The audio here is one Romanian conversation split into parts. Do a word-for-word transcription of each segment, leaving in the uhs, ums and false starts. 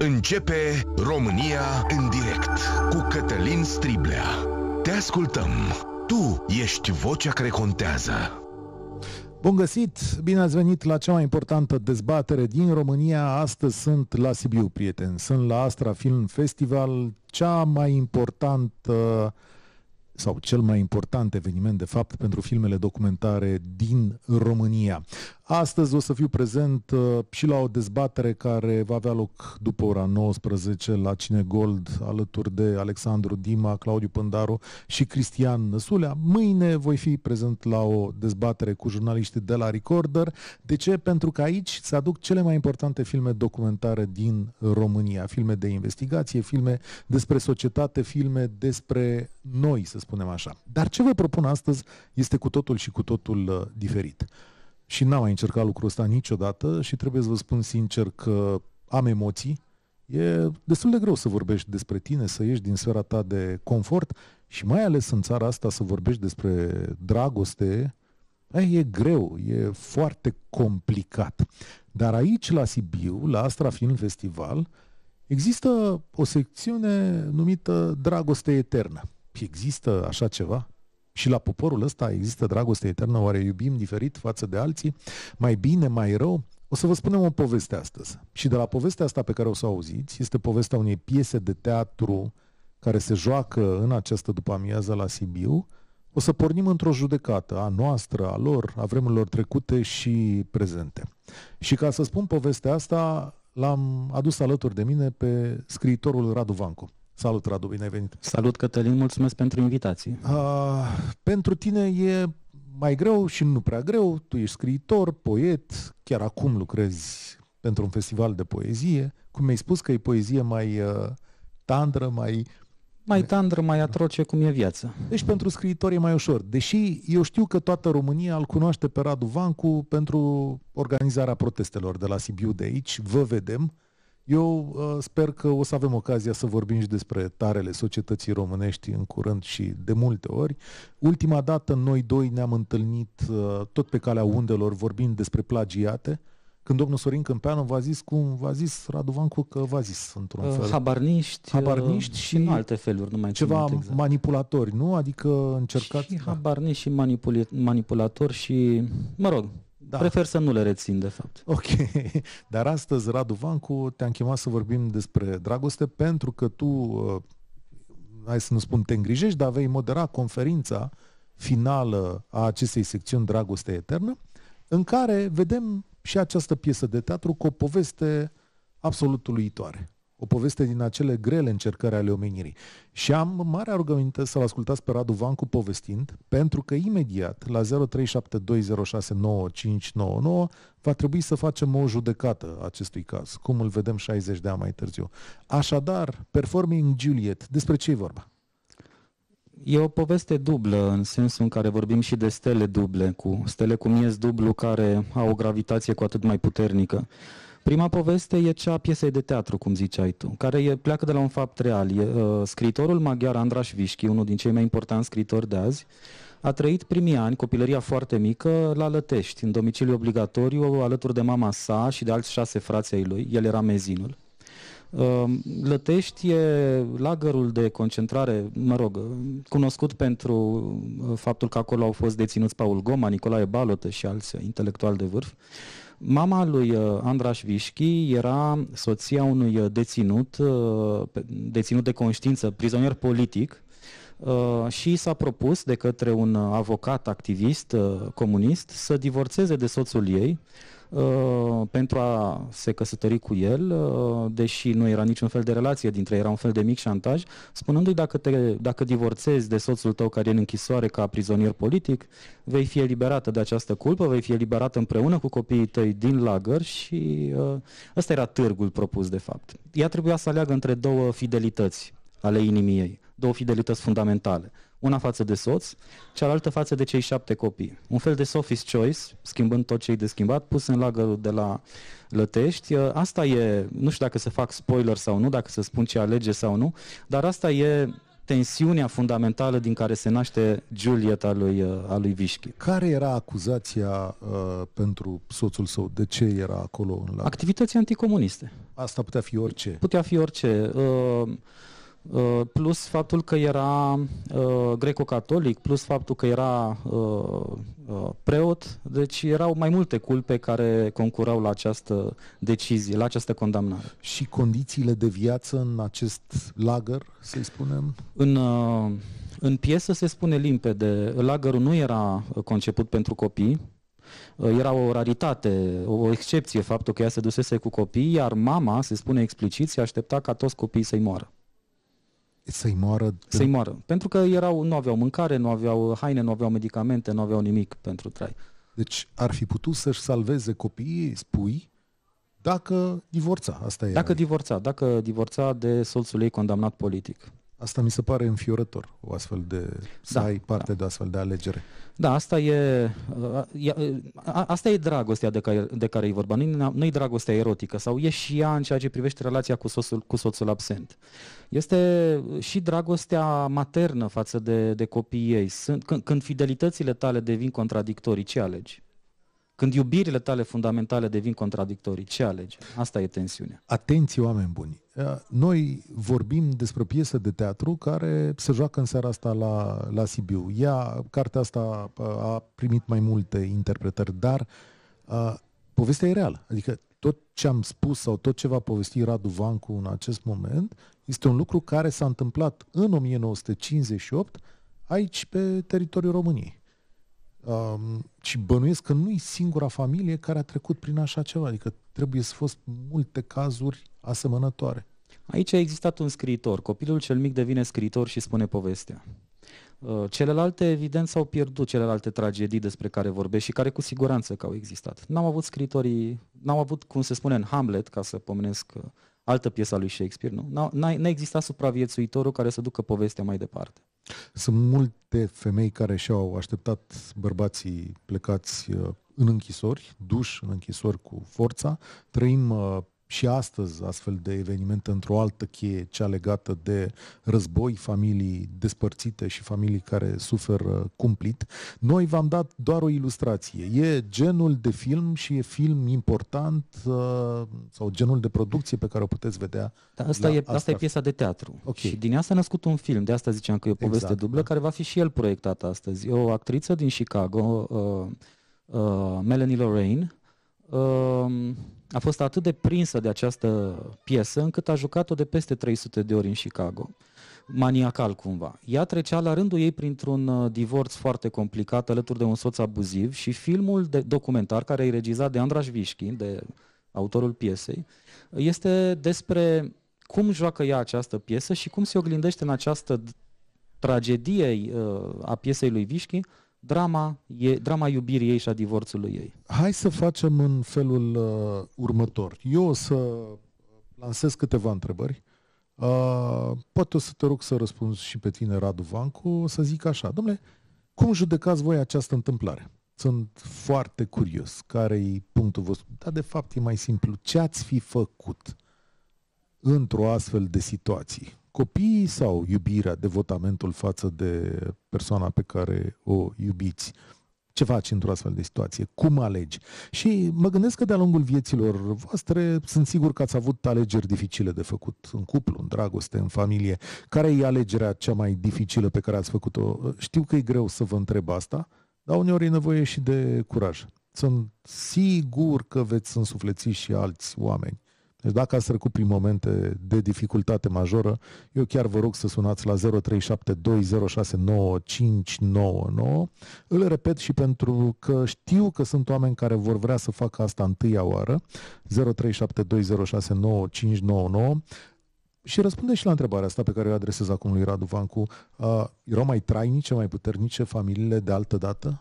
Începe România în direct cu Cătălin Striblea. Te ascultăm. Tu ești vocea care contează. Bun găsit! Bine ați venit la cea mai importantă dezbatere din România. Astăzi sunt la Sibiu, prieteni. Sunt la Astra Film Festival, cea mai importantă sau cel mai important eveniment, de fapt, pentru filmele documentare din România. Astăzi o să fiu prezent uh, și la o dezbatere care va avea loc după ora nouăsprezece la Cinegold, alături de Alexandru Dima, Claudiu Pândaru și Cristian Năsulea. Mâine voi fi prezent la o dezbatere cu jurnaliștii de la Recorder. De ce? Pentru că aici se aduc cele mai importante filme documentare din România. Filme de investigație, filme despre societate, filme despre noi, să spunem așa. Dar ce vă propun astăzi este cu totul și cu totul uh, diferit. Și n-am mai încercat lucrul ăsta niciodată și trebuie să vă spun sincer că am emoții. E destul de greu să vorbești despre tine, să ieși din sfera ta de confort și mai ales în țara asta să vorbești despre dragoste. E greu, e foarte complicat. Dar aici la Sibiu, la Astra Film Festival, există o secțiune numită Dragoste Eternă. Există așa ceva? Și la poporul ăsta există dragoste eternă? Oare iubim diferit față de alții? Mai bine, mai rău? O să vă spunem o poveste astăzi. Și de la povestea asta pe care o să o auziți, este povestea unei piese de teatru care se joacă în această după-amiază la Sibiu. O să pornim într-o judecată a noastră, a lor, a vremurilor trecute și prezente. Și ca să spun povestea asta, l-am adus alături de mine pe scriitorul Radu Vancu. Salut, Radu, bine ai venit! Salut, Cătălin, mulțumesc pentru invitație. Uh, pentru tine e mai greu și nu prea greu, tu ești scriitor, poet, chiar acum lucrezi pentru un festival de poezie. Cum mi-ai spus că e poezie mai uh, tandră, mai... Mai tandră, mai atroce, cum e viața. Deci pentru scriitor e mai ușor. Deși eu știu că toată România îl cunoaște pe Radu Vancu pentru organizarea protestelor de la Sibiu de aici. Vă vedem. Eu uh, sper că o să avem ocazia să vorbim și despre tarele societății românești în curând și de multe ori. Ultima dată noi doi ne-am întâlnit uh, tot pe calea undelor vorbind despre plagiate, când domnul Sorin Câmpeanu v-a zis, cum v-a zis Radu Vancu că v-a zis într-un uh, fel. Habarniști, habarniști uh, și în alte feluri, nu mai ceva exact. manipulatori, nu? Adică încercați... Și habarniști și manipuli- manipulatori și, mă rog, da. Prefer să nu le rețin, de fapt. Ok, dar astăzi, Radu Vancu, te-am chemat să vorbim despre dragoste pentru că tu, uh, hai să nu spun te îngrijești, dar vei modera conferința finală a acestei secțiuni Dragoste Eternă, în care vedem și această piesă de teatru cu o poveste absolut uluitoare. O poveste din acele grele încercări ale omenirii. Și am marea rugăminte să-l ascultați pe Radu Vancu povestind, pentru că imediat, la zero trei șapte doi zero șase nouă cinci nouă nouă, va trebui să facem o judecată a acestui caz, cum îl vedem șaizeci de ani mai târziu. Așadar, Performing Juliet, despre ce e vorba? E o poveste dublă, în sensul în care vorbim și de stele duble, cu stele cu miez dublu care au o gravitație cu atât mai puternică. Prima poveste e cea a piesei de teatru, cum ziceai tu, care e, pleacă de la un fapt real. E, uh, scriitorul maghiar Andras Vișchi, unul din cei mai importanti scriitori de azi, a trăit primii ani, copilăria foarte mică, la Lătești, în domiciliu obligatoriu, alături de mama sa și de alți șase frați ai lui. El era mezinul. Uh, Lătești e lagărul de concentrare, mă rog, cunoscut pentru faptul că acolo au fost deținuți Paul Goma, Nicolae Balotă și alți intelectuali de vârf. Mama lui Andras Vișchi era soția unui deținut, deținut de conștiință, prizonier politic, și s-a propus de către un avocat activist comunist să divorțeze de soțul ei pentru a se căsători cu el, deși nu era niciun fel de relație dintre ei, era un fel de mic șantaj, spunându-i dacă, te, dacă divorțezi de soțul tău care e în închisoare ca prizonier politic, vei fi eliberată de această culpă, vei fi eliberată împreună cu copiii tăi din lagăr și uh, ăsta era târgul propus de fapt. Ea trebuia să aleagă între două fidelități ale inimii ei, două fidelități fundamentale. Una față de soț, cealaltă față de cei șapte copii. Un fel de Sophie's Choice, schimbând tot ce e de schimbat, pus în lagărul de la Lătești. Asta e, nu știu dacă să fac spoiler sau nu, dacă să spun ce alege sau nu, dar asta e tensiunea fundamentală din care se naște Juliet a lui, a lui Vișchi. Care era acuzația uh, pentru soțul său? De ce era acolo în lagăr? Activități anticomuniste. Asta putea fi orice. Putea fi orice. Uh, uh, plus faptul că era uh, greco-catolic, plus faptul că era uh, uh, preot, deci erau mai multe culpe care concurau la această decizie, la această condamnare. Și condițiile de viață în acest lagăr, să-i spunem? În, uh, în piesă se spune limpede, lagărul nu era conceput pentru copii, era o raritate, o excepție faptul că ea se dusese cu copii, iar mama, se spune explicit, se aștepta ca toți copiii să-i moară. Să-i moară? Să-i moară. Pentru că erau, nu aveau mâncare, nu aveau haine, nu aveau medicamente, nu aveau nimic pentru trai. Deci ar fi putut să-și salveze copiii, spui, dacă divorța. Asta era. Dacă divorța, dacă divorța de soțul ei condamnat politic. Asta mi se pare înfiorător, o astfel de, să da, ai parte da. de astfel de alegere. Da, asta e, asta e dragostea de care, de care e vorba, nu e dragostea erotică, sau e și ea în ceea ce privește relația cu soțul, cu soțul absent. Este și dragostea maternă față de, de copiii ei. Sunt, când, când fidelitățile tale devin contradictorii, ce alegi? Când iubirile tale fundamentale devin contradictorii, ce alegi? Asta e tensiunea. Atenție, oameni buni! Noi vorbim despre o piesă de teatru care se joacă în seara asta la, la Sibiu. Ea, cartea asta a primit mai multe interpretări, dar uh, povestea e reală. Adică tot ce am spus sau tot ce va povesti Radu Vancu în acest moment este un lucru care s-a întâmplat în o mie nouă sute cincizeci și opt aici pe teritoriul României. Um, și bănuiesc că nu e singura familie care a trecut prin așa ceva, adică trebuie să fost multe cazuri asemănătoare. Aici a existat un scriitor, copilul cel mic devine scriitor și spune povestea. Celelalte, evident, s-au pierdut, celelalte tragedii despre care vorbesc și care cu siguranță că au existat. N-au avut scriitorii, n-au avut, cum se spune în Hamlet, ca să pomenesc altă piesă a lui Shakespeare, nu? N-a, n-a existat supraviețuitorul care să ducă povestea mai departe. Sunt multe femei care și-au așteptat bărbații plecați în închisori, duși în închisori cu forța. Trăim și astăzi astfel de evenimente într-o altă cheie, cea legată de război, familii despărțite și familii care suferă cumplit. Noi v-am dat doar o ilustrație. E genul de film și e film important sau genul de producție pe care o puteți vedea. Da, asta, e, asta e piesa de teatru. Okay. Și din ea s-a născut un film, de asta ziceam că e o poveste exact, dublă, da. care va fi și el proiectat astăzi. E o actriță din Chicago, uh, uh, Melanie Lorraine, uh, a fost atât de prinsă de această piesă încât a jucat-o de peste trei sute de ori în Chicago. Maniacal cumva. Ea trecea la rândul ei printr-un divorț foarte complicat alături de un soț abuziv și filmul de documentar care e regizat de Andras Vișchi, de autorul piesei, este despre cum joacă ea această piesă și cum se oglindește în această tragedie a piesei lui Vișchi drama, e, drama iubirii ei și a divorțului ei. Hai să facem în felul uh, următor. Eu o să lansez câteva întrebări. Uh, poate o să te rog să răspunzi și pe tine, Radu Vancu. O să zic așa, dom'le, cum judecați voi această întâmplare? Sunt foarte curios. Care-i punctul vostru? Dar de fapt e mai simplu. Ce ați fi făcut într-o astfel de situație? Copiii sau iubirea, devotamentul față de persoana pe care o iubiți? Ce faci într-o astfel de situație? Cum alegi? Și mă gândesc că de-a lungul vieților voastre sunt sigur că ați avut alegeri dificile de făcut în cuplu, în dragoste, în familie. Care e alegerea cea mai dificilă pe care ați făcut-o? Știu că e greu să vă întreb asta, dar uneori e nevoie și de curaj. Sunt sigur că veți însufleți și alți oameni. Deci dacă ați trecut prin momente de dificultate majoră, eu chiar vă rog să sunați la zero trei șapte doi zero șase nouă cinci nouă nouă. Îl repet și pentru că știu că sunt oameni care vor vrea să facă asta întâia oară. zero trei șapte doi zero șase nouă cinci nouă nouă. Și răspunde și la întrebarea asta pe care o adresez acum lui Radu Vancu. Uh, erau mai trainice, mai puternice familiile de altă dată?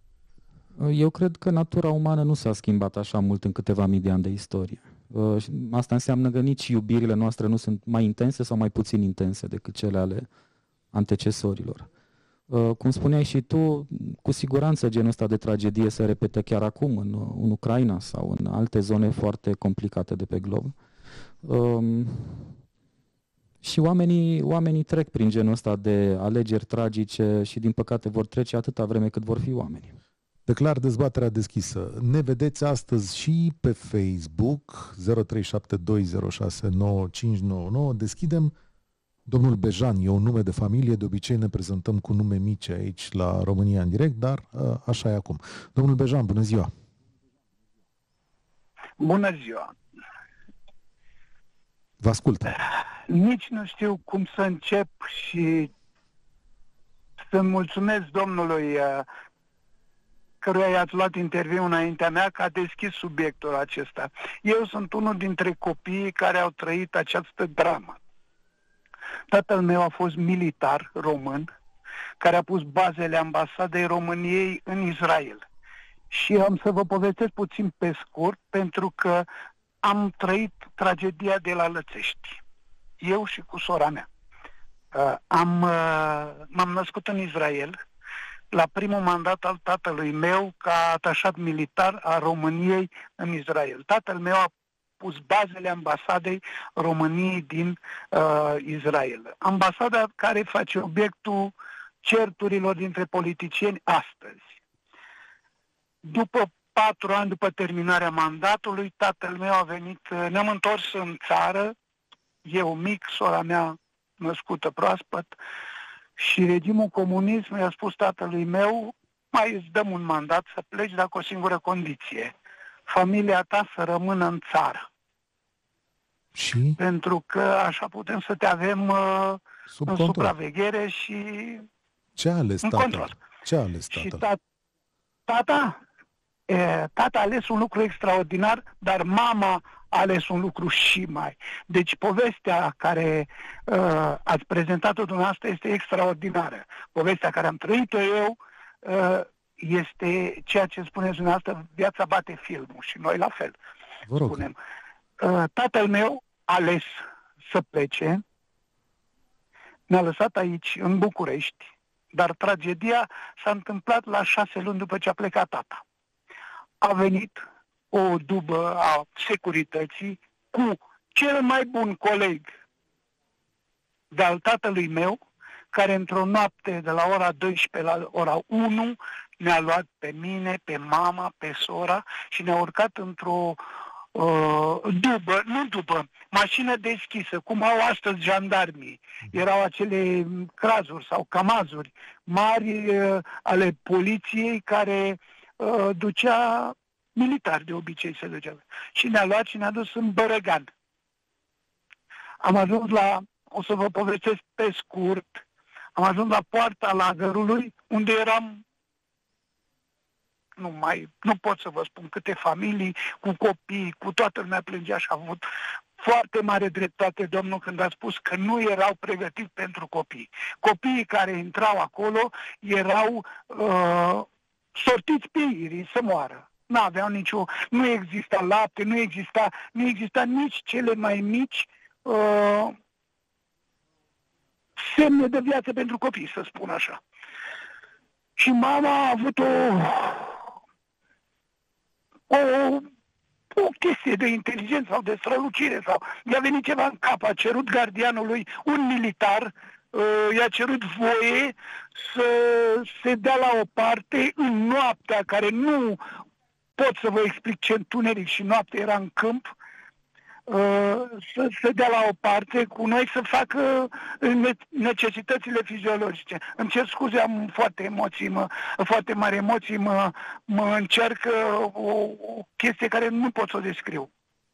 Eu cred că natura umană nu s-a schimbat așa mult în câteva mii de ani de istorie. Asta înseamnă că nici iubirile noastre nu sunt mai intense sau mai puțin intense decât cele ale antecesorilor. Cum spuneai și tu, cu siguranță genul ăsta de tragedie se repetă chiar acum în, în Ucraina sau în alte zone foarte complicate de pe glob. Um, Și oamenii, oamenii trec prin genul ăsta de alegeri tragice și din păcate vor trece atâta vreme cât vor fi oameni. Declar dezbaterea deschisă. Ne vedeți astăzi și pe Facebook zero trei șapte doi zero șase nouă cinci nouă nouă. Deschidem. Domnul Bejan e un nume de familie, de obicei ne prezentăm cu nume mici aici la România în direct, dar așa e acum. Domnul Bejan, bună ziua! Bună ziua! Vă ascult. Nici nu știu cum să încep și să mulțumesc domnului căruia i-ați luat interviu înaintea mea, că a deschis subiectul acesta. Eu sunt unul dintre copiii care au trăit această dramă. Tatăl meu a fost militar român, care a pus bazele ambasadei României în Israel. Și am să vă povestesc puțin pe scurt, pentru că am trăit tragedia de la Lățești. Eu și cu sora mea. Uh, am, uh, m-am născut în Israel, la primul mandat al tatălui meu ca atașat militar a României în Israel. Tatăl meu a pus bazele ambasadei României din uh, Israel. Ambasada care face obiectul certurilor dintre politicieni astăzi. După patru ani după terminarea mandatului, tatăl meu a venit, ne-am întors în țară, eu mic, sora mea născută proaspăt, și regimul comunism i-a spus tatălui meu: mai îți dăm un mandat să pleci, dar cu o singură condiție: familia ta să rămână în țară. Și? Pentru că așa putem să te avem uh, Sub în control. supraveghere și Ce a ales în tatăl? control. Ce a ales Și tatăl? ta- tata, e, tata a ales un lucru extraordinar, dar mama a ales un lucru și mai. Deci povestea care uh, ați prezentat-o dumneavoastră este extraordinară. Povestea care am trăit-o eu uh, este ceea ce spuneți dumneavoastră: viața bate filmul, și noi la fel Vă rog. spunem. Uh, tatăl meu a ales să plece, ne-a lăsat aici, în București, dar tragedia s-a întâmplat la șase luni după ce a plecat tata. A venit o dubă a securității cu cel mai bun coleg de-al tatălui meu, care într-o noapte de la ora douăsprezece la ora unu ne-a luat pe mine, pe mama, pe sora și ne-a urcat într-o uh, dubă, nu dubă, mașină deschisă, cum au astăzi jandarmii. Erau acele crazuri sau camazuri mari uh, ale poliției care uh, ducea militari, de obicei se ducea. Și ne-a luat și ne-a dus în Bărăgan. Am ajuns la, o să vă povestesc pe scurt, am ajuns la poarta lagărului, unde eram, nu mai, nu pot să vă spun câte familii, cu copii, cu toată lumea plângea, și a avut foarte mare dreptate domnul când a spus că nu erau pregătiți pentru copii. Copiii care intrau acolo erau uh, sortiți pe irii să moară. N-aveau nicio, nu exista lapte, nu exista, nu exista nici cele mai mici uh, semne de viață pentru copii, să spun așa. Și mama a avut o, o, o chestie de inteligență sau de strălucire, sau i-a venit ceva în cap, a cerut gardianului, un militar, uh, i-a cerut voie să se dea la o parte în noaptea, care nu pot să vă explic ce întuneric și noapte era în câmp, să se dea la o parte cu noi să facă necesitățile fiziologice. Îmi cer scuze, am foarte emoții, mă, foarte mari emoții, mă, mă încercă o, o chestie care nu pot să o descriu.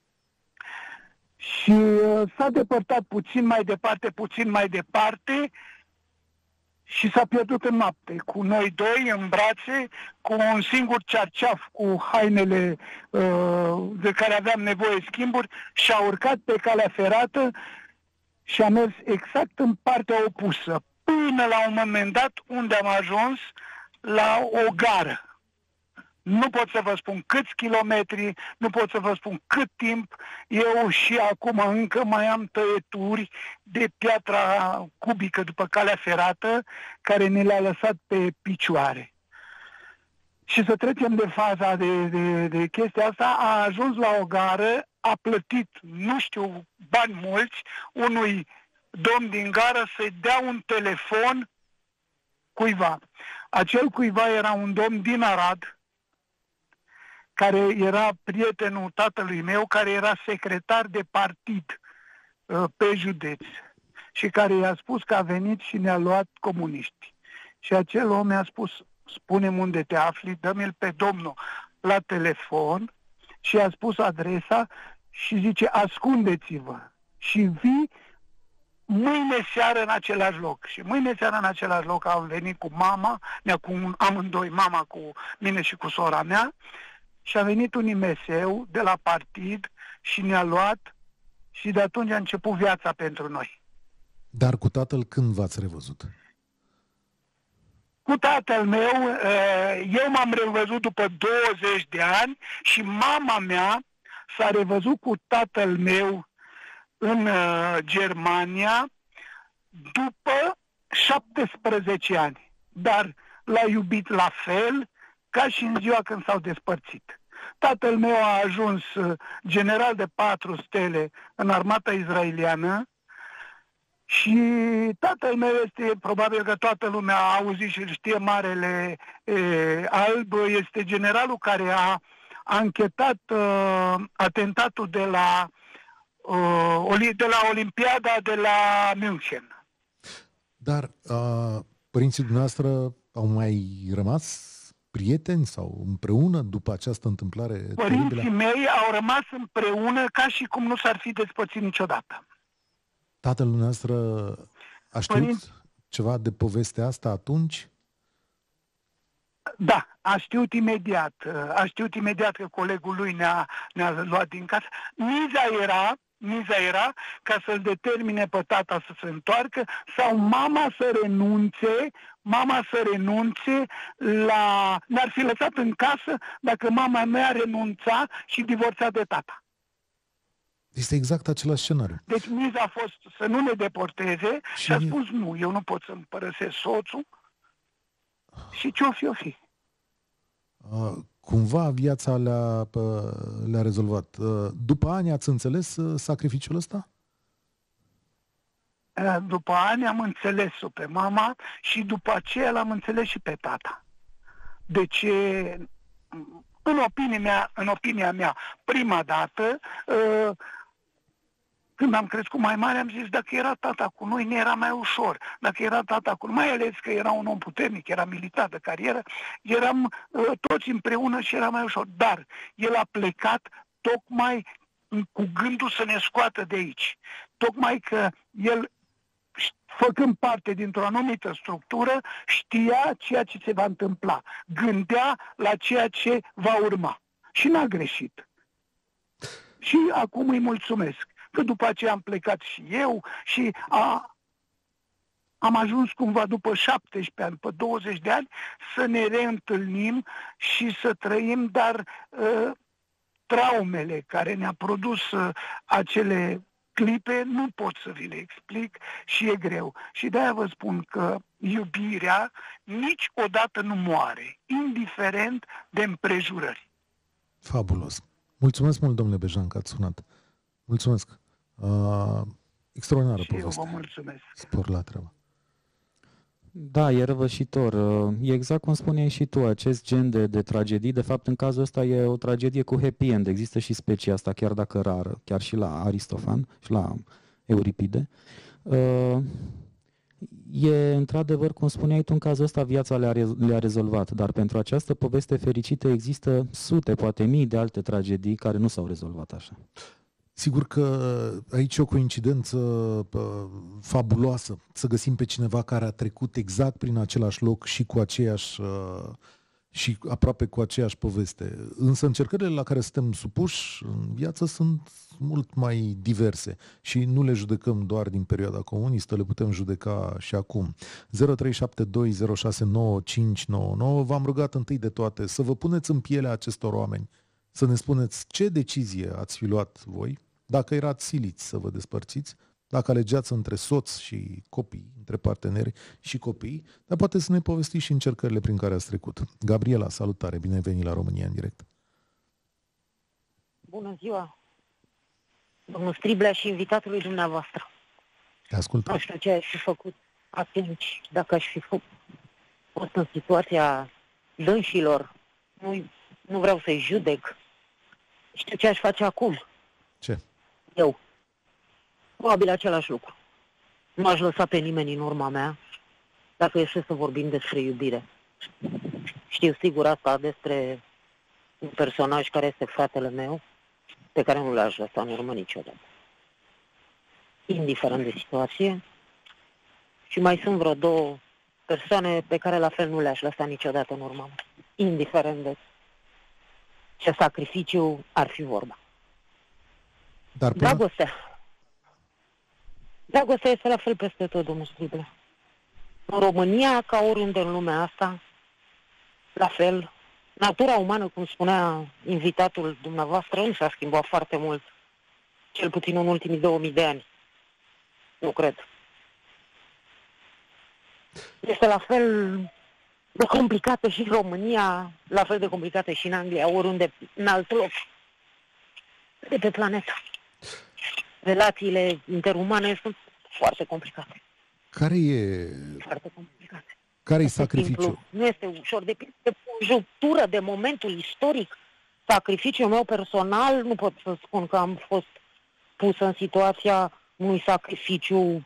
Și s-a depărtat puțin mai departe, puțin mai departe, și s-a pierdut în noapte, cu noi doi în brațe, cu un singur cearceaf, cu hainele uh, de care aveam nevoie schimburi, și a urcat pe calea ferată și a mers exact în partea opusă, până la un moment dat unde am ajuns la o gară. Nu pot să vă spun câți kilometri, nu pot să vă spun cât timp. Eu și acum încă mai am tăieturi de piatra cubică după calea ferată, care ne le-a lăsat pe picioare. Și să trecem de faza de, de, de chestia asta, a ajuns la o gară, a plătit, nu știu, bani mulți, unui domn din gară să-i dea un telefon cuiva. Acel cuiva era un domn din Arad, care era prietenul tatălui meu, care era secretar de partid uh, pe județ și care i-a spus că a venit și ne-a luat comuniști. Și acel om mi-a spus, spune-mi unde te afli, dă-mi-l pe domnul la telefon și a spus adresa și zice, ascundeți-vă și vii mâine seară în același loc. Și mâine seară în același loc am venit cu mama, cu amândoi, mama cu mine și cu sora mea, și a venit un I M S-ul de la partid și ne-a luat și de atunci a început viața pentru noi. Dar cu tatăl când v-ați revăzut? Cu tatăl meu, eu m-am revăzut după douăzeci de ani și mama mea s-a revăzut cu tatăl meu în Germania după șaptesprezece ani. Dar l-a iubit la fel ca și în ziua când s-au despărțit. Tatăl meu a ajuns general de patru stele în armata izraeliană și tatăl meu este, probabil că toată lumea a auzit și știe, Marele e, Alb, este generalul care a anchetat uh, atentatul de la, uh, de la Olimpiada de la München. Dar uh, părinții dumneavoastră au mai rămas prieteni sau împreună după această întâmplare Părinții teribilă? mei au rămas împreună ca și cum nu s-ar fi despărțit niciodată. Tatăl dumneavoastră a știut Părinți... ceva de povestea asta atunci? Da, a știut imediat. A știut imediat că colegul lui ne-a, ne-a luat din casă. Miza era, miza era ca să-l determine pe tata să se întoarcă sau mama să renunțe, mama să renunțe la... Ne-ar fi lăsat în casă dacă mama mea renunța și divorța de tata. Este exact același scenariu. Deci miza a fost să nu ne deporteze și, și a spus nu, eu nu pot să-mi părăsesc soțul și ce-o fi, o fi. Uh, cumva viața le-a, le-a rezolvat. Uh, după ani ați înțeles uh, sacrificiul ăsta? Uh, după ani am înțeles-o pe mama și după aceea l-am înțeles și pe tata. Deci, în opinia mea, în opinia mea prima dată, uh, când am crescut mai mare, am zis, dacă era tata cu noi, ne era mai ușor. Dacă era tata cu noi, mai ales că era un om puternic, era militar de carieră, eram uh, toți împreună și era mai ușor. Dar el a plecat tocmai cu gândul să ne scoată de aici. Tocmai că el, făcând parte dintr-o anumită structură, știa ceea ce se va întâmpla. Gândea la ceea ce va urma. Și n-a greșit. Și acum îi mulțumesc. Că după aceea am plecat și eu și a, am ajuns cumva după șaptesprezece ani, pe douăzeci de ani, să ne reîntâlnim și să trăim, dar uh, traumele care ne-a produs uh, acele clipe nu pot să vi le explic și e greu. Și de-aia vă spun că iubirea niciodată nu moare, indiferent de împrejurări. Fabulos. Mulțumesc mult, domnule Bejan, că ați sunat. Mulțumesc. Uh, extraordinară și poveste. eu vă mulțumesc. Spor la treabă. Da, e răvășitor. E exact cum spuneai și tu, acest gen de, de tragedii. De fapt, în cazul ăsta e o tragedie cu happy end. Există și specia asta, chiar dacă rară, chiar și la Aristofan și la Euripide. E într-adevăr, cum spuneai tu, în cazul ăsta viața le-a, le-a rezolvat, dar pentru această poveste fericită există sute, poate mii de alte tragedii care nu s-au rezolvat așa. Sigur că aici e o coincidență fabuloasă să găsim pe cineva care a trecut exact prin același loc și cu aceeași și aproape cu aceeași poveste. Însă încercările la care suntem supuși în viață sunt mult mai diverse și nu le judecăm doar din perioada comunistă, le putem judeca și acum. zero trei șapte doi zero șase nouă cinci nouă nouă. V-am rugat întâi de toate să vă puneți în pielea acestor oameni, să ne spuneți ce decizie ați fi luat voi, dacă erați siliți să vă despărțiți, dacă alegeați între soț și copii, între parteneri și copii, dar poate să ne povestiți și încercările prin care ați trecut. Gabriela, salutare, bine ai venit la România în direct. Bună ziua, domnul Striblea și invitatului dumneavoastră. Te ascult. Nu știu ce aș fi făcut atunci, dacă aș fi fost în situația dânșilor. Nu, nu vreau să-i judec. Știu ce aș face acum. Ce? Eu. Probabil același lucru. Nu aș lăsa pe nimeni în urma mea, dacă este să vorbim despre iubire. Știu sigur asta despre un personaj care este fratele meu, pe care nu l-aș lăsa în urmă niciodată. Indiferent de situație. Și mai sunt vreo două persoane pe care la fel nu le-aș lăsa niciodată în urmă. Indiferent de ce sacrificiu ar fi vorba. Dar până... Dragostea. Dragostea este la fel peste tot, domnul Striblea. În România, ca oriunde în lumea asta, la fel, natura umană, cum spunea invitatul dumneavoastră, nu s-a schimbat foarte mult, cel puțin în ultimii două mii de ani. Nu cred. Este la fel de complicată și în România, la fel de complicată și în Anglia, oriunde, în alt loc de pe planetă. Relațiile interumane sunt foarte complicate. Care e... Foarte complicate. Care e sacrificiul? Nu este ușor. Depinde de conjunctură, de momentul istoric. Sacrificiul meu personal, nu pot să spun că am fost pus în situația unui sacrificiu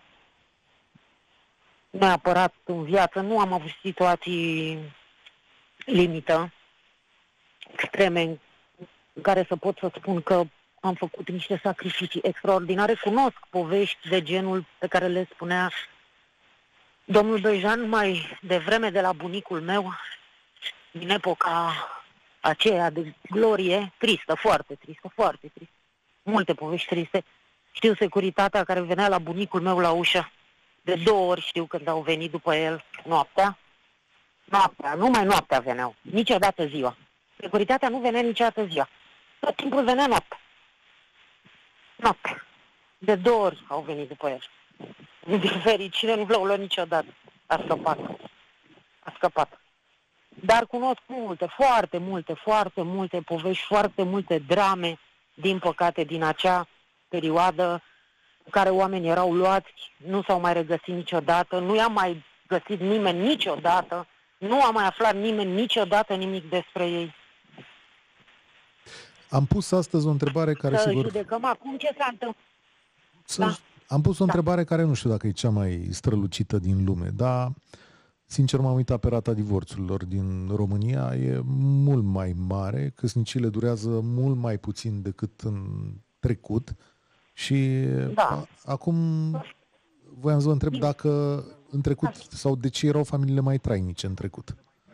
neapărat în viață. Nu am avut situații limită, extreme, în care să pot să spun că am făcut niște sacrificii extraordinare. Cunosc povești de genul pe care le spunea domnul Bejan mai devreme de la bunicul meu, din epoca aceea de glorie, tristă, foarte tristă, foarte tristă. Multe povești triste. Știu securitatea care venea la bunicul meu la ușă. De două ori știu când au venit după el noaptea. Noaptea, numai noaptea veneau. Niciodată ziua. Securitatea nu venea niciodată ziua. Tot timpul venea noaptea. Noaptea. De două ori au venit după el. Din fericire nu l-au luat niciodată. A scăpat. A scăpat. Dar cunosc multe, foarte multe, foarte multe povești, foarte multe drame, din păcate, din acea perioadă în care oamenii erau luați, nu s-au mai regăsit niciodată, nu i-a mai găsit nimeni niciodată, nu a mai aflat nimeni niciodată nimic despre ei. Am pus astăzi o întrebare care să sigur... judecăm acum ce s-a întâmplat. Să... Da. Am pus o Da. întrebare care nu știu dacă e cea mai strălucită din lume, dar sincer m-am uitat pe rata divorțurilor din România, e mult mai mare, căsnicile durează mult mai puțin decât în trecut și Da. a, acum voiam să vă întreb dacă în trecut sau de ce erau familiile mai trainice în trecut.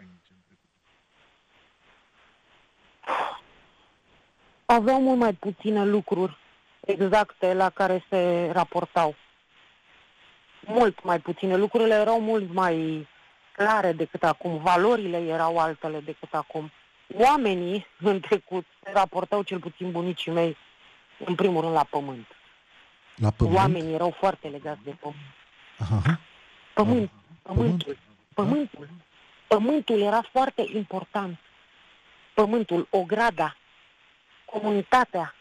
Aveau mult mai puține lucruri exacte la care se raportau. Mult mai puține. Lucrurile erau mult mai clare decât acum. Valorile erau altele decât acum. Oamenii în trecut se raportau, cel puțin bunicii mei, în primul rând la pământ. La pământ? Oamenii erau foarte legați de pământ. Aha. Pământ, pământul, pământul. Pământul era foarte important. Pământul, ograda, comunitatea.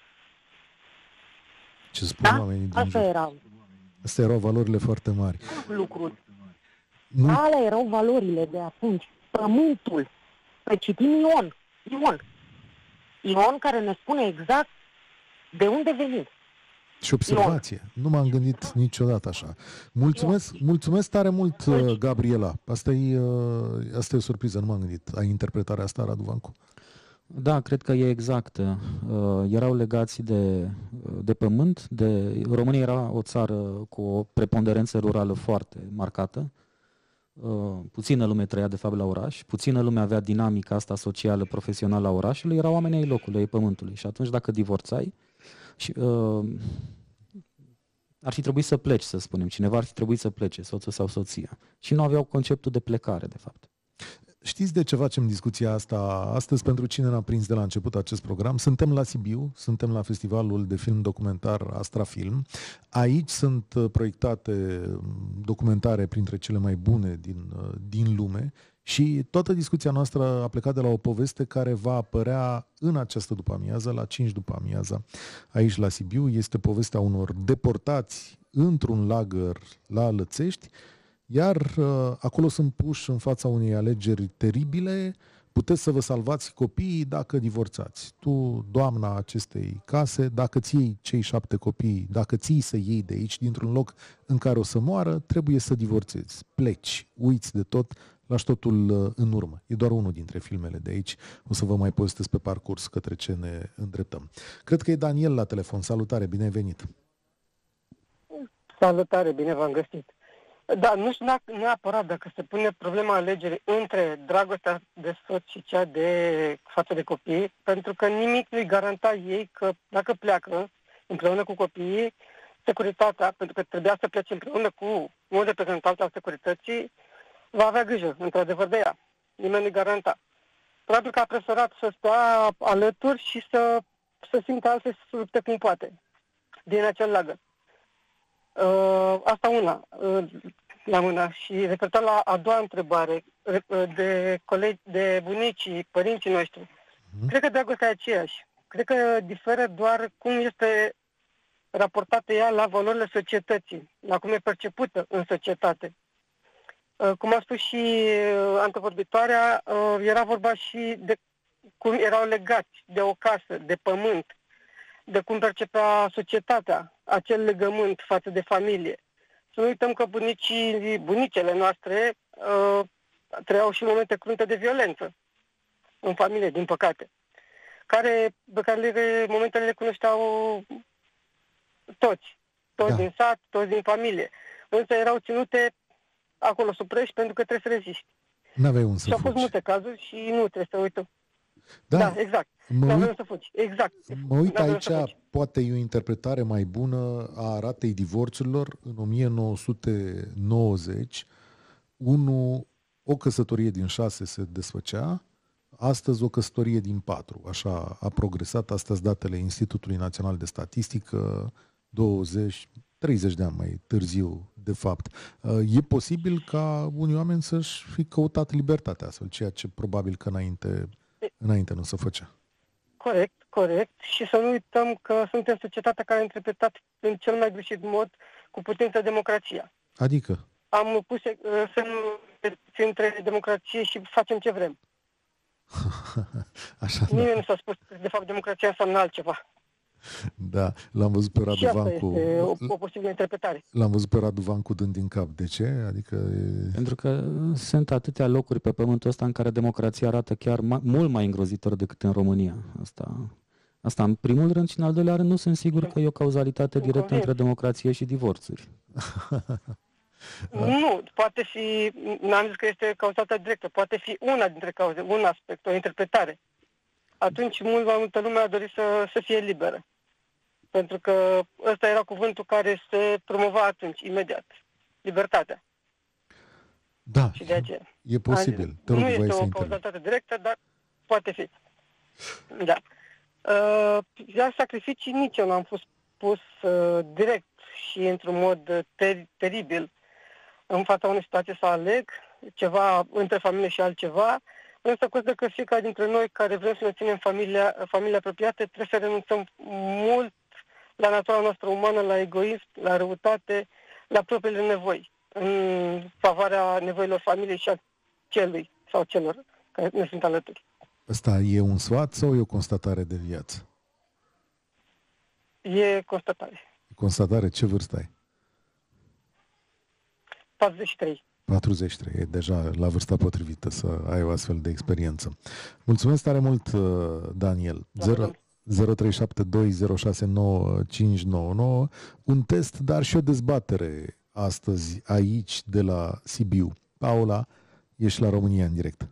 Ce spun Da? oamenii din Asta jur. erau Astea erau valorile foarte mari. lucruri. Nu, Alea erau valorile de atunci. Pământul. Să citim Ion. Ion. Ion care ne spune exact de unde venim. și observație. Nu m-am gândit niciodată așa. Mulțumesc, mulțumesc tare mult, Gabriela. Asta e, asta e o surpriză, nu m-am gândit. Ai interpretarea asta, Radu Vancu? Da, cred că e exact. Uh, erau legați de, de pământ. De... România era o țară cu o preponderență rurală foarte marcată. Uh, puțină lume trăia, de fapt, la oraș. Puțină lume avea dinamica asta socială, profesională a orașului. Erau oamenii ai locului, ai pământului. Și atunci, dacă divorțai, și, uh, ar fi trebuit să pleci, să spunem. Cineva ar fi trebuit să plece, soțul sau soția. Și nu aveau conceptul de plecare, de fapt. Știți de ce facem discuția asta astăzi? Pentru cine n-a prins de la început acest program, suntem la Sibiu, suntem la festivalul de film documentar Astrafilm. Aici sunt proiectate documentare printre cele mai bune din, din lume Și toată discuția noastră a plecat de la o poveste care va apărea în această după-amiază, la cinci după amiază, aici la Sibiu. Este povestea unor deportați într-un lagăr la Lățești, iar uh, acolo sunt puși în fața unei alegeri teribile. Puteți să vă salvați copiii dacă divorțați. Tu, doamna acestei case, dacă ți iei cei șapte copii, dacă ții să iei de aici, dintr-un loc în care o să moară, trebuie să divorțezi. Pleci, uiți de tot, lași totul în urmă. E doar unul dintre filmele de aici. O să vă mai povestesc pe parcurs către ce ne îndreptăm. Cred că e Daniel la telefon. Salutare, bine ai venit! Salutare, bine v-am găsit! Da, nu știu neapărat dacă se pune problema alegerii între dragostea de soț și cea de față de copii, pentru că nimic nu-i garanta ei că dacă pleacă împreună cu copiii, securitatea, pentru că trebuia să plece împreună cu un reprezentant al securității, va avea grijă, într-adevăr, de ea. Nimeni nu-i garanta. Probabil că a preferat să stea alături și să, să simtă altfel să se lupte cum poate din acel lagăr. Uh, asta una, uh, la mână. Și referitor la a doua întrebare, uh, de colegi, de bunicii, părinții noștri, mm. cred că dragostea e aceeași. Cred că diferă doar cum este raportată ea la valorile societății, la cum e percepută în societate. Uh, cum a spus și uh, antevorbitoarea, uh, era vorba și de cum erau legați de o casă, de pământ, de cum percepea societatea acel legământ față de familie. Să nu uităm că bunicii, bunicele noastre uh, trăiau și momente crunte de violență în familie, din păcate, care, pe care le, momentele le cunoșteau toți, toți da. Din sat, toți din familie. Însă erau ținute acolo supreși pentru că trebuie să reziști. N-aveai un să Și au fost fugi. multe cazuri și nu trebuie să uităm. Da, da exact. Mă uit, să fugi. Exact. mă uit aici, poate e o interpretare mai bună a ratei divorțurilor. În o mie nouă sute nouăzeci, unu, o căsătorie din șase se desfăcea, astăzi o căsătorie din patru. Așa a progresat, astea sunt datele Institutului Național de Statistică, douăzeci, treizeci de ani mai târziu, de fapt. E posibil ca unii oameni să-și fi căutat libertatea astfel, ceea ce probabil că înainte, înainte nu se făcea. Corect, corect. Și să nu uităm că suntem societatea care a interpretat în cel mai greșit mod cu putință democrația. Adică? Am pus semnul între democrație și facem ce vrem. Așa, Nimeni da. nu s-a spus că de fapt democrația înseamnă altceva. Da, l-am văzut pe Radu și asta Vancu. este o, o posibilă interpretare. L-am văzut pe Radu Vancu dând din cap. De ce? Adică e... Pentru că sunt atâtea locuri pe pământul ăsta în care democrația arată chiar ma- mult mai îngrozitor decât în România. Asta, asta în primul rând, și în al doilea rând nu sunt sigur că e o cauzalitate directă între democrație și divorțuri. Nu, poate fi, n-am zis că este cauzată directă, poate fi una dintre cauze, un aspect, o interpretare. Atunci mult mai multă lume a dorit să, să fie liberă. Pentru că ăsta era cuvântul care se promova atunci, imediat. Libertatea. Da, și de aceea. e posibil. Te rog, nu este o să cauzalitate directă, dar poate fi. Da. Uh, iar sacrificii nici eu n-am fost pus uh, direct și într-un mod ter- teribil în fața unei situații să aleg ceva între familie și altceva, însă consider că fiecare dintre noi care vrem să ne ținem familia, familia apropiată trebuie să renunțăm mult la natura noastră umană, la egoism, la răutate, la propriile nevoi, în favoarea nevoilor familiei și a celui sau celor care ne sunt alături. Ăsta e un sfat sau e o constatare de viață? E constatare. E constatare. Ce vârstă ai? patruzeci și trei. patruzeci și trei. E deja la vârsta potrivită să ai o astfel de experiență. Mulțumesc tare mult, Daniel. zero trei șapte doi zero șase nouă cinci nouă nouă. Un test, dar și o dezbatere astăzi aici de la Sibiu. Paula, ești la România în direct.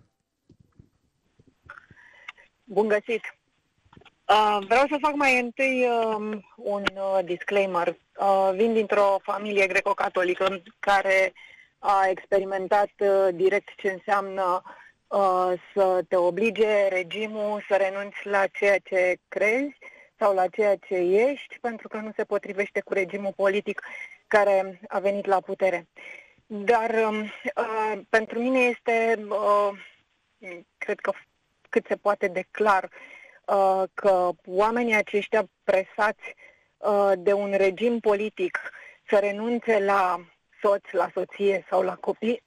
Bun găsit! Uh, vreau să fac mai întâi uh, un uh, disclaimer. Uh, vin dintr-o familie greco-catolică care a experimentat uh, direct ce înseamnă uh, să te oblige regimul să renunți la ceea ce crezi sau la ceea ce ești, pentru că nu se potrivește cu regimul politic care a venit la putere. dar uh, pentru mine este, uh, cred că cât se poate de clar, uh, că oamenii aceștia presați uh, de un regim politic să renunțe la soț, la soție sau la copii,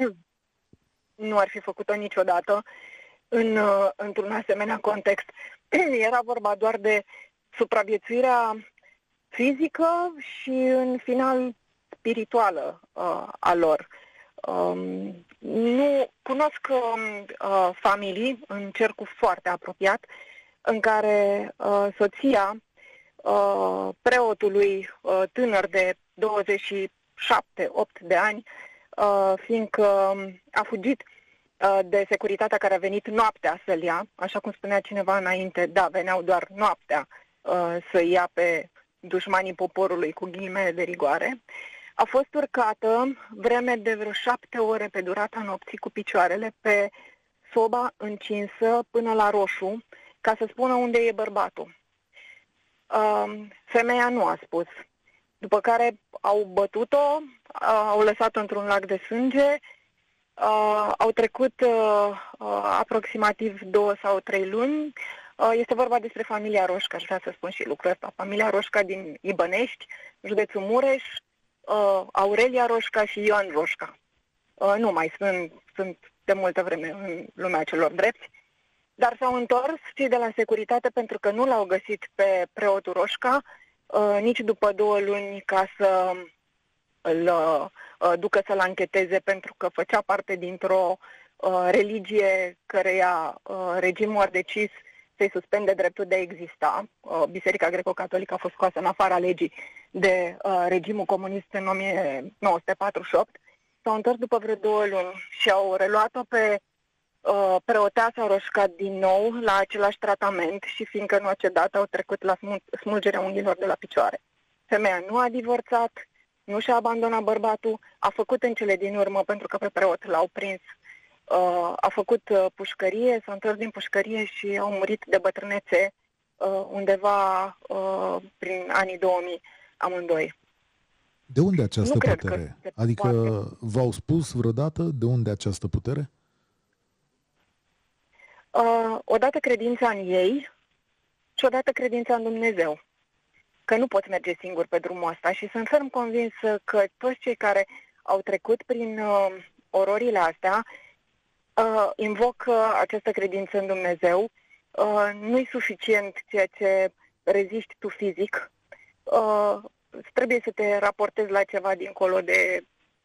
nu ar fi făcut-o niciodată în, uh, într-un asemenea context. Era vorba doar de supraviețuirea fizică și, în final, spirituală uh, a lor. Um, nu cunosc uh, familii în cercul foarte apropiat în care uh, soția uh, preotului uh, tânăr de douăzeci și șapte opt de ani, uh, fiindcă a fugit uh, de securitatea care a venit noaptea să-l ia, așa cum spunea cineva înainte, da, veneau doar noaptea uh, să ia pe dușmanii poporului, cu ghilimele de rigoare, a fost urcată vreme de vreo șapte ore pe durata nopții cu picioarele pe soba încinsă până la roșu, ca să spună unde e bărbatul. Uh, femeia nu a spus. După care au bătut-o, uh, au lăsat-o într-un lac de sânge, uh, au trecut uh, uh, aproximativ două sau trei luni. Uh, este vorba despre familia Roșca, aș vrea să spun și lucrul ăsta. Familia Roșca din Ibănești, județul Mureș, uh, Aurelia Roșca și Ioan Roșca. Uh, nu mai sunt, sunt de multă vreme în lumea celor drepți. Dar s-au întors cei de la securitate pentru că nu l-au găsit pe preotul Roșca, uh, nici după două luni, ca să îl uh, ducă să-l ancheteze, pentru că făcea parte dintr-o uh, religie căreia uh, regimul a decis să-i suspende dreptul de a exista. Uh, Biserica Greco-Catolică a fost scoasă în afara legii de uh, regimul comunist în o mie nouă sute patruzeci și opt. S-au întors după vreo două luni și au reluat-o pe uh, preoteasa Roșca din nou la același tratament și, fiindcă nu a cedat, au trecut la smul- smulgerea unghiilor de la picioare. Femeia nu a divorțat, nu și-a abandonat bărbatul, a făcut în cele din urmă, pentru că pe preot l-au prins, uh, a făcut uh, pușcărie, s-a întors din pușcărie și au murit de bătrânețe uh, undeva uh, prin anii două mii amândoi. De unde această Nu cred putere? că Adică poate. v-au spus vreodată de unde această putere? Uh, odată credința în ei și odată credința în Dumnezeu. Că nu poți merge singur pe drumul ăsta și sunt ferm convins că toți cei care au trecut prin uh, ororile astea uh, invocă această credință în Dumnezeu. Uh, nu-i suficient ceea ce reziști tu fizic. Uh, trebuie să te raportezi la ceva dincolo de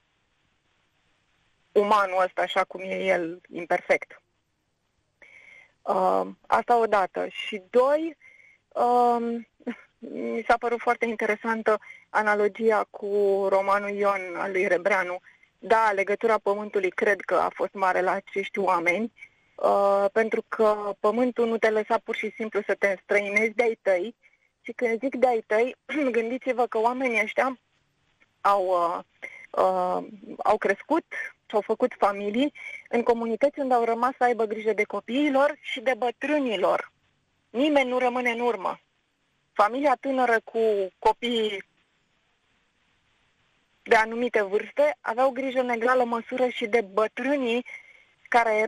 umanul ăsta, așa cum e el, imperfect. Uh, asta odată. Și doi, uh, mi s-a părut foarte interesantă analogia cu romanul Ion al lui Rebreanu. Da, legătura pământului cred că a fost mare la acești oameni, uh, pentru că pământul nu te lăsa pur și simplu să te înstrăinezi de-ai tăi. Și când zic de-ai tăi, gândiți-vă că oamenii ăștia au, uh, uh, au crescut și au făcut familii în comunități unde au rămas să aibă grijă de copiilor și de bătrânilor. Nimeni nu rămâne în urmă. Familia tânără cu copii de anumite vârste aveau grijă în egală măsură și de bătrânii care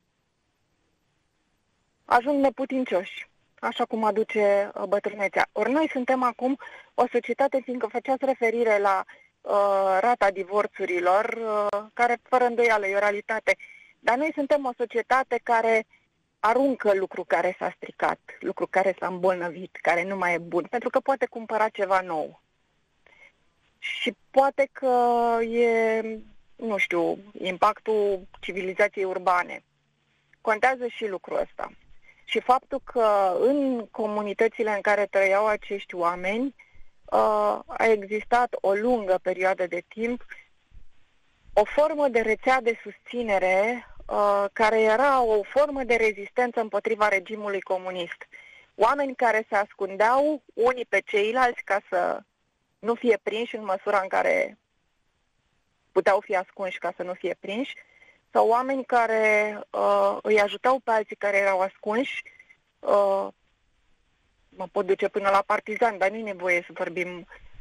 ajung neputincioși, așa cum aduce bătrânețea. Ori noi suntem acum o societate, fiindcă făceați referire la uh, rata divorțurilor, uh, care fără îndoială e o realitate, dar noi suntem o societate care aruncă lucru care s-a stricat, lucru care s-a îmbolnăvit, care nu mai e bun, pentru că poate cumpăra ceva nou. Și poate că e, nu știu, impactul civilizației urbane. Contează și lucrul ăsta. Și faptul că în comunitățile în care trăiau acești oameni a existat o lungă perioadă de timp o formă de rețea de susținere care era o formă de rezistență împotriva regimului comunist. Oameni care se ascundeau unii pe ceilalți ca să nu fie prinși în măsura în care puteau fi ascunși ca să nu fie prinși, sau oameni care uh, îi ajutau pe alții care erau ascunși. Uh, mă pot duce până la partizani, dar nu e nevoie să vorbim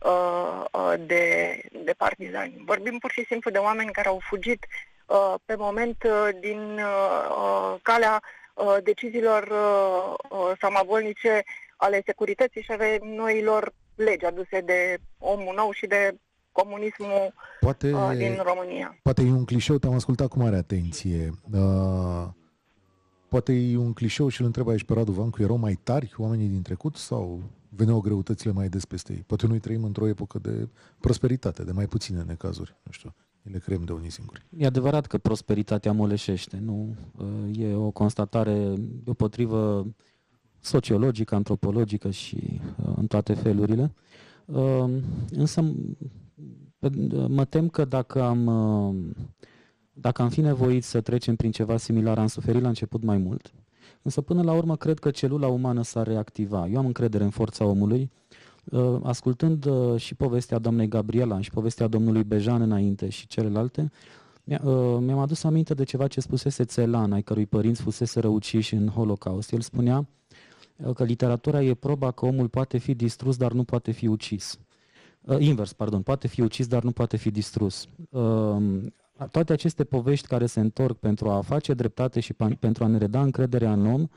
uh, uh, de, de partizani. Vorbim pur și simplu de oameni care au fugit uh, pe moment uh, din uh, uh, calea uh, deciziilor uh, uh, samavolnice ale securității și ale noilor legi aduse de omul nou și de comunismul poate, uh, din România. Poate e un clișeu, te-am ascultat cu mare atenție. Uh, poate e un clișeu și îl întreb aici pe Radu Vancu, erau mai tari oamenii din trecut sau veneau greutățile mai des peste ei? Poate noi trăim într-o epocă de prosperitate, de mai puține necazuri, nu știu, le creăm de unii singuri. E adevărat că prosperitatea moleșește, nu? E o constatare deopotrivă sociologică, antropologică și în toate felurile. Însă mă tem că dacă am, dacă am fi nevoiți să trecem prin ceva similar, am suferit la început mai mult. Însă până la urmă cred că celula umană s-ar reactiva. Eu am încredere în forța omului. Ascultând și povestea doamnei Gabriela și povestea domnului Bejan înainte și celelalte, mi-am adus aminte de ceva ce spusese Țelan, ai cărui părinți fusese răuciși în Holocaust. El spunea că literatura e proba că omul poate fi distrus, dar nu poate fi ucis. Invers, pardon, poate fi ucis, dar nu poate fi distrus. Toate aceste povești care se întorc pentru a face dreptate și pentru a ne reda încrederea în om,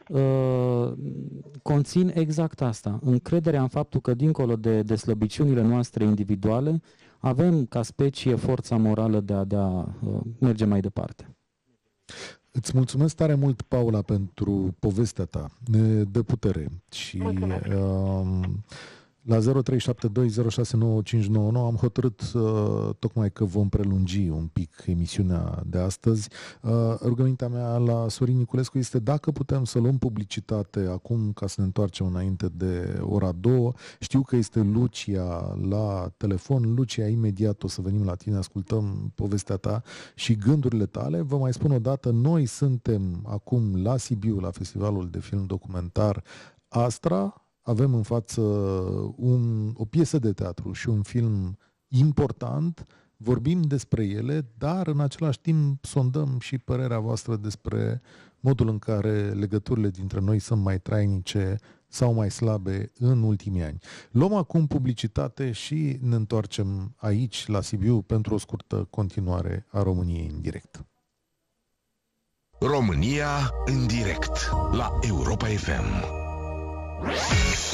conțin exact asta, încrederea în faptul că dincolo de, de slăbiciunile noastre individuale, avem ca specie forța morală de a, de a merge mai departe. Îți mulțumesc tare mult, Paula, pentru povestea ta de putere și uh, la zero trei șapte doi zero șase nouă cinci nouă nouă am hotărât uh, tocmai că vom prelungi un pic emisiunea de astăzi. Uh, rugămintea mea la Sorin Niculescu este dacă putem să luăm publicitate acum ca să ne întoarcem înainte de ora două. Știu că este Lucia la telefon. Lucia, imediat o să venim la tine, ascultăm povestea ta și gândurile tale. Vă mai spun o dată, noi suntem acum la Sibiu, la Festivalul de Film Documentar Astra. Avem în față un, o piesă de teatru și un film important, vorbim despre ele, dar în același timp sondăm și părerea voastră despre modul în care legăturile dintre noi sunt mai trainice sau mai slabe în ultimii ani. Luăm acum publicitate și ne întoarcem aici, la Sibiu, pentru o scurtă continuare a României în direct. România în direct la Europa F M.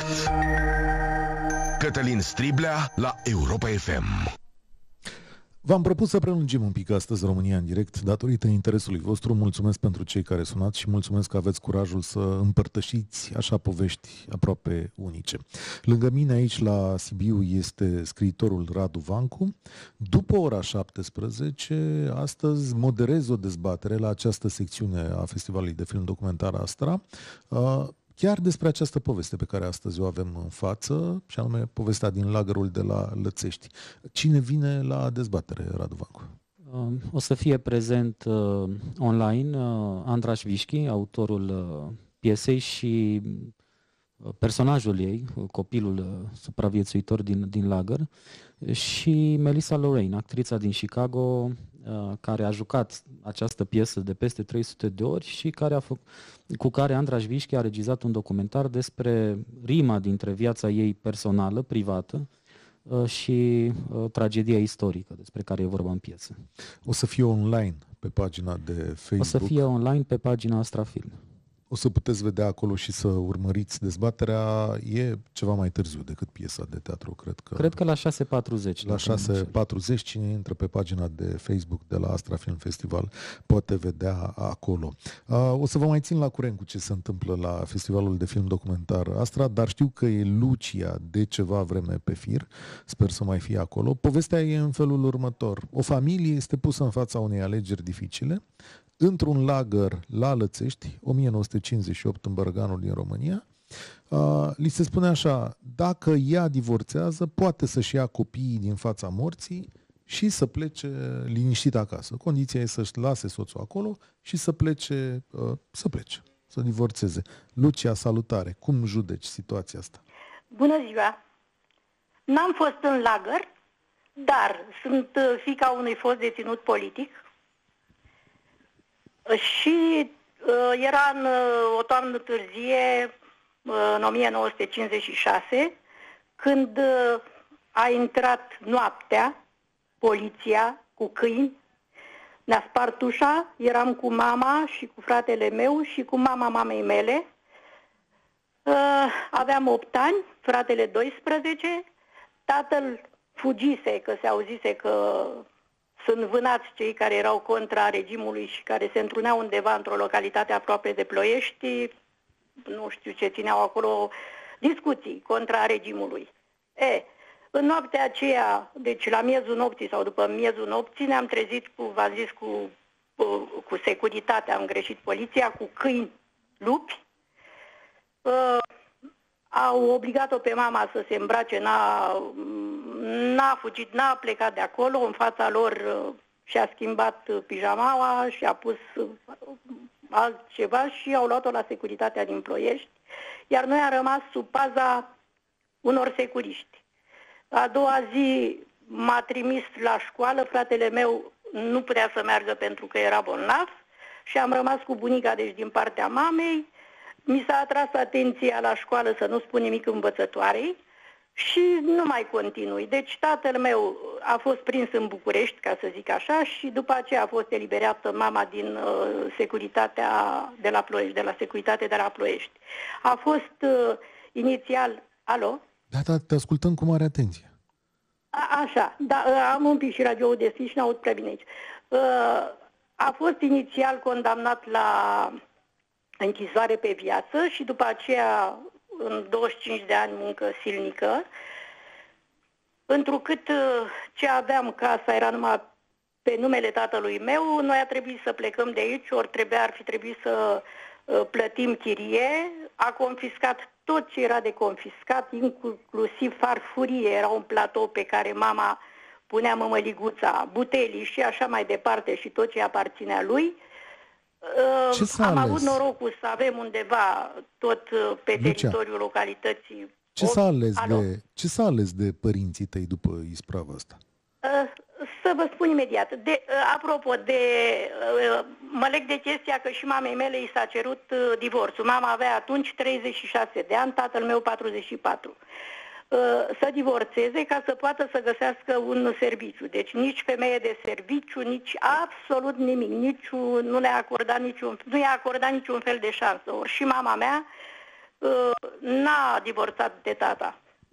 Cătălin Striblea la Europa F M. V-am propus să prelungim un pic astăzi România în direct datorită interesului vostru. Mulțumesc pentru cei care sunați și mulțumesc că aveți curajul să împărtășiți așa povești aproape unice. Lângă mine aici la Sibiu este scriitorul Radu Vancu. După ora șaptesprezece, astăzi moderez o dezbatere la această secțiune a Festivalului de Film Documentar Astra, chiar despre această poveste pe care astăzi o avem în față, și anume povestea din lagărul de la Lățești. Cine vine la dezbatere, Radu Vancu? O să fie prezent uh, online uh, Andraș Vișchi, autorul uh, piesei și uh, personajul ei, copilul uh, supraviețuitor din, din lagăr, și Melissa Lorraine, actrița din Chicago, uh, care a jucat această piesă de peste trei sute de ori și care a făcut, cu care Andraș Vișchi a regizat un documentar despre rima dintre viața ei personală, privată, și uh, tragedia istorică despre care e vorba în piesă. O să fie online pe pagina de Facebook. O să fie online pe pagina Astra Film. O să puteți vedea acolo și să urmăriți dezbaterea. E ceva mai târziu decât piesa de teatru, cred că. Cred că la șase patruzeci. La șase patruzeci, cine intră pe pagina de Facebook de la Astra Film Festival poate vedea acolo. O să vă mai țin la curent cu ce se întâmplă la Festivalul de Film Documentar Astra, dar știu că e Lucia de ceva vreme pe fir. Sper să mai fie acolo. Povestea e în felul următor. O familie este pusă în fața unei alegeri dificile într-un lagăr la Lățești, o mie nouă sute cincizeci și opt, în Bărganul din România. Uh, li se spune așa: dacă ea divorțează, poate să-și ia copiii din fața morții și să plece liniștit acasă. Condiția e să-și lase soțul acolo și să plece, uh, să plece, să divorțeze. Lucia, salutare! Cum judeci situația asta? Bună ziua! N-am fost în lagăr, dar sunt fiica unui fost deținut politic. Și uh, era în uh, o toamnă târzie, uh, în o mie nouă sute cincizeci și șase, când uh, a intrat noaptea poliția cu câini, ne-a spart ușa, eram cu mama și cu fratele meu și cu mama mamei mele. Uh, aveam opt ani, fratele doisprezece, tatăl fugise, că se auzise că sunt vânați cei care erau contra regimului și care se întruneau undeva într-o localitate aproape de Ploiești, nu știu ce țineau acolo, discuții contra regimului. E, în noaptea aceea, deci la miezul nopții sau după miezul nopții, ne-am trezit cu, v-am zis, cu, cu securitatea, am greșit poliția, cu câini lupi. Uh, au obligat-o pe mama să se îmbrace, n-a, n-a fugit, n-a plecat de acolo, în fața lor uh, și-a schimbat pijamaua și-a pus uh, altceva și au luat-o la securitatea din Ploiești, iar noi am rămas sub paza unor securiști. A doua zi m-a trimis la școală, fratele meu nu putea să meargă pentru că era bolnav și am rămas cu bunica, deci din partea mamei. Mi s-a atras atenția la școală să nu spun nimic învățătoarei și nu mai continui. Deci tatăl meu a fost prins în București, ca să zic așa, și după aceea a fost eliberată mama din uh, securitatea de la Ploiești, de la securitate de la Ploiești. A fost uh, inițial... Alo? Da, da, te ascultăm cu mare atenție. A, așa, da, am un pic și radio-ul deschis și n-aud prea bine aici. Uh, a fost inițial condamnat la închisoare pe viață și după aceea în douăzeci și cinci de ani muncă silnică, întrucât ce aveam, casa era numai pe numele tatălui meu, noi a trebuit să plecăm de aici, ori trebuia, ar fi trebuit să uh, plătim chirie, a confiscat tot ce era de confiscat, inclusiv farfurie, era un platou pe care mama punea mămăliguța, butelii și așa mai departe și tot ce aparținea lui. Ce s-a Am ales? avut norocul să avem undeva tot pe Lucia, teritoriul localității. Ce s-a ales, Alo? de, ce s-a ales de părinții tăi după isprava asta? Să vă spun imediat. De, apropo de... Mă leg de chestia că și mamei mele i s-a cerut divorțul. Mama avea atunci treizeci și șase de ani, tatăl meu patruzeci și patru. Să divorțeze ca să poată să găsească un serviciu. Deci nici femeie de serviciu, nici absolut nimic. Nici, nu le-a acordat niciun, nu i-a acordat niciun fel de șansă. Or și mama mea uh, n-a divorțat de tata.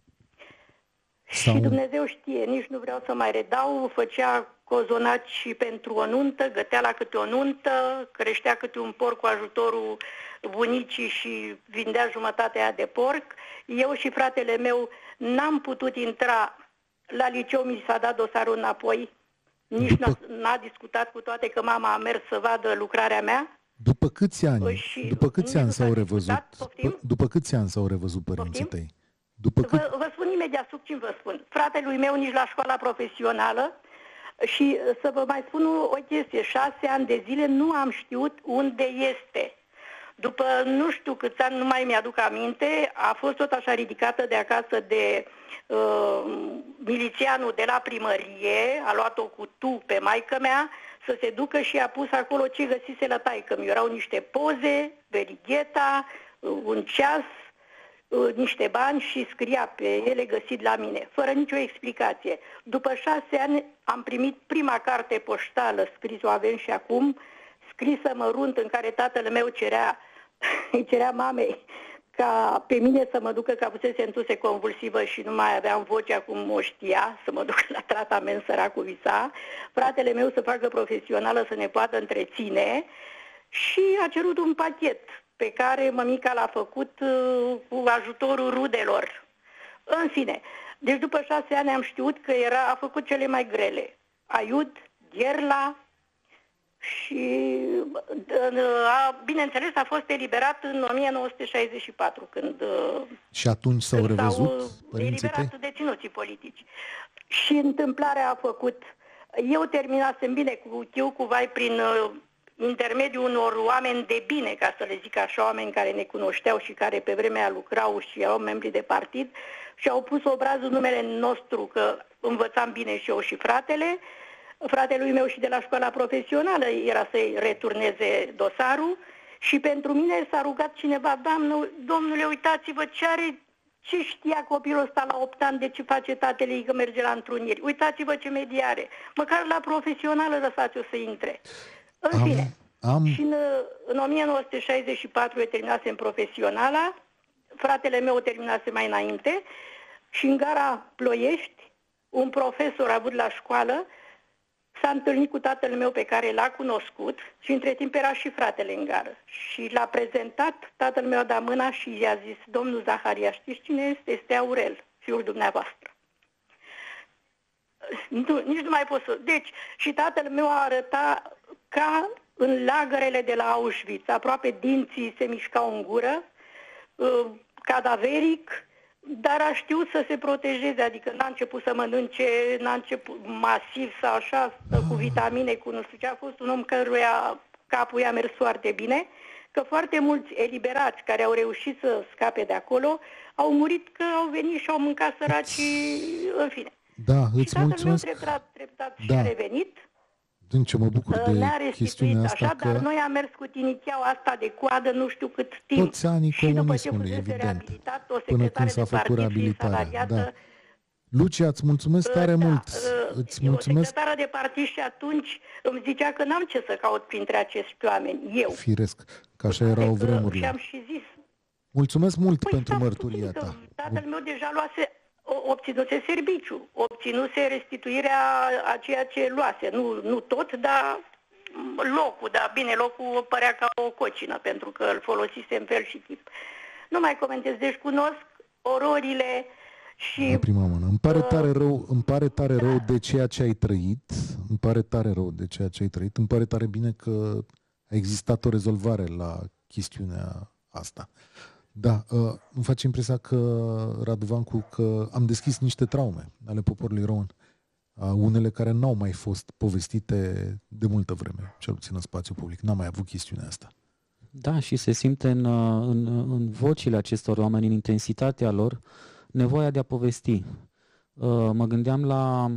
Sau... Și Dumnezeu știe, nici nu vreau să mai redau, făcea cozonaci pentru o nuntă, gătea la câte o nuntă, creștea câte un porc cu ajutorul bunicii și vindea jumătatea aia de porc. Eu și fratele meu n-am putut intra la liceu, mi s-a dat dosarul înapoi, nici După... n-a, n-a discutat, cu toate că mama a mers să vadă lucrarea mea. După câți ani, Și după câți ani s-au revăzut? Discutat, după câți ani s-au revăzut părinții Poftim? tăi? După cât... vă, vă spun imediat succint, vă spun. Fratelui meu nici la școala profesională. Și să vă mai spun o chestie, șase ani de zile nu am știut unde este. După nu știu câți ani, nu mai mi-aduc aminte, a fost tot așa ridicată de acasă de uh, milițianul de la primărie, a luat-o cu tu pe maică mea, să se ducă și a pus acolo ce găsise la taică-mi. Erau niște poze, verigheta, un ceas, niște bani și scria pe ele găsit la mine, fără nicio explicație. După șase ani am primit prima carte poștală, scris-o avem și acum, scrisă mărunt, în care tatăl meu cerea, îi cerea mamei ca pe mine să mă ducă, că avusese entuse convulsivă și nu mai aveam voce, acum o știa, să mă duc la tratament, săracul visa, fratele meu să facă profesională, să ne poată întreține și a cerut un pachet pe care mămica l-a făcut uh, cu ajutorul rudelor. În fine, deci după șase ani am știut că era, a făcut cele mai grele. Aiud, Gherla și, uh, a, bineînțeles, a fost eliberat în o mie nouă sute șaizeci și patru, când... Uh, și atunci s-au revăzut părinții tăi? Eliberat deținuții politici. Și întâmplarea a făcut... Eu terminasem bine cu chiu, cu vai, prin... Uh, intermediul unor oameni de bine, ca să le zic așa, oameni care ne cunoșteau și care pe vremea aia lucrau și erau membri de partid și au pus obrazul numele nostru, că învățam bine și eu și fratele. Fratelui meu și de la școala profesională era să-i returneze dosarul și pentru mine s-a rugat cineva, Doamnă, domnule, uitați-vă ce are, ce știa copilul ăsta la opt ani, de ce face tatăl ei că merge la întruniri. Uitați-vă ce medie are. Măcar la profesională lăsați-o să intre. În fine, am, am... și în, în o mie nouă sute șaizeci și patru eu terminasem profesionala, fratele meu terminase mai înainte și în gara Ploiești, un profesor avut la școală s-a întâlnit cu tatăl meu pe care l-a cunoscut și între timp era și fratele în gară. Și l-a prezentat, tatăl meu a dat mâna și i-a zis, domnul Zaharia, știți cine este? Este Aurel, fiul dumneavoastră. Nu, nici nu mai pot să... Deci, și tatăl meu a arătat ca în lagărele de la Auschwitz, aproape dinții se mișcau în gură, uh, cadaveric, dar a știut să se protejeze, adică n-a început să mănânce, n-a început masiv sau așa, cu vitamine, cu nu știu ce, a fost un om căruia capul i-a mers foarte bine, că foarte mulți eliberați care au reușit să scape de acolo au murit că au venit și au mâncat săracii, în fine. Da, și îți tatăl mulțumesc. meu treptat, treptat Da. și-a revenit. Din ce mă bucur de Ne-a chestiunea restituit asta, așa, că dar noi am mers cu tinicheaua asta de coadă nu știu cât timp. toți anii și după ce comunismului, fusese evident, reabilitat, o până secretară când s-a de făcut partid și reabilitarea. salariată, Da. Lucia, îți mulțumesc tare da, mult. uh, Îți o mulțumesc. secretară de partid și atunci îmi zicea că n-am ce să caut printre acești oameni, eu. Firesc, că așa erau Adică, și vremurile. am și zis. Mulțumesc mult Păi, pentru stați mărturia puțin, că ta. tatăl meu deja luase, o- obținuse serviciu, obținuse restituirea a ceea ce luase. Nu, nu tot, dar locul, dar bine, locul părea ca o cocină, pentru că îl folosise în fel și tip. Nu mai comentez, deci cunosc ororile și... La prima mână. Îmi pare tare rău, îmi pare tare rău de ceea ce ai trăit. Îmi pare tare rău de ceea ce ai trăit. Îmi pare tare bine că a existat o rezolvare la chestiunea asta. Da, uh, îmi face impresia că, Radu Vancu, că am deschis niște traume ale poporului român. Uh, unele care n-au mai fost povestite de multă vreme, cel puțin în spațiu public. N-am mai avut chestiunea asta. Da, și se simte în, în, în vocile acestor oameni, în intensitatea lor, nevoia de a povesti. Mă gândeam la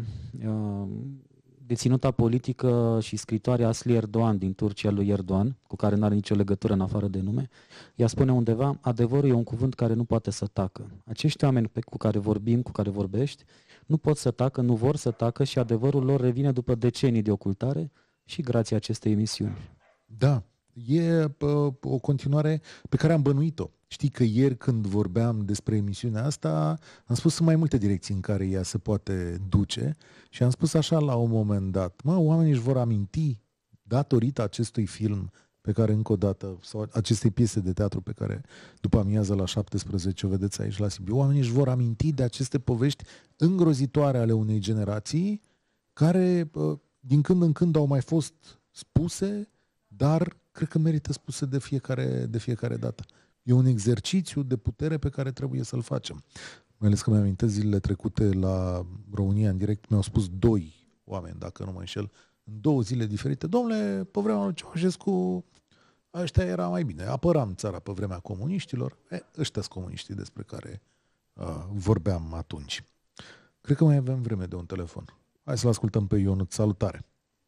deținuta politică și scritoare Asli Erdoğan din Turcia, lui Erdoğan, cu care nu are nicio legătură în afară de nume. Ea spune undeva, adevărul e un cuvânt care nu poate să tacă. Acești oameni pe, cu care vorbim, cu care vorbești, nu pot să tacă, nu vor să tacă și adevărul lor revine după decenii de ocultare și grație acestei emisiuni. Da, E uh, o continuare pe care am bănuit-o. Știi că ieri când vorbeam despre emisiunea asta, am spus sunt mai multe direcții în care ea se poate duce și am spus așa la un moment dat, mă, oamenii își vor aminti datorită acestui film pe care încă o dată, sau acestei piese de teatru pe care după amiază la șaptesprezece o vedeți aici la Sibiu, oamenii își vor aminti de aceste povești îngrozitoare ale unei generații care din când în când au mai fost spuse, dar cred că merită spuse de fiecare, de fiecare dată. E un exercițiu de putere pe care trebuie să-l facem. Mai ales că mi-amintesc zilele trecute la România în direct, mi-au spus doi oameni, dacă nu mă înșel, în două zile diferite. Domnule, pe vremea lui Ceaușescu, ăștia era mai bine. Apăram țara pe vremea comuniștilor. E, ăștia sunt comuniștii despre care uh, vorbeam atunci. Cred că mai avem vreme de un telefon. Hai să-l ascultăm pe Ionut. Salutare!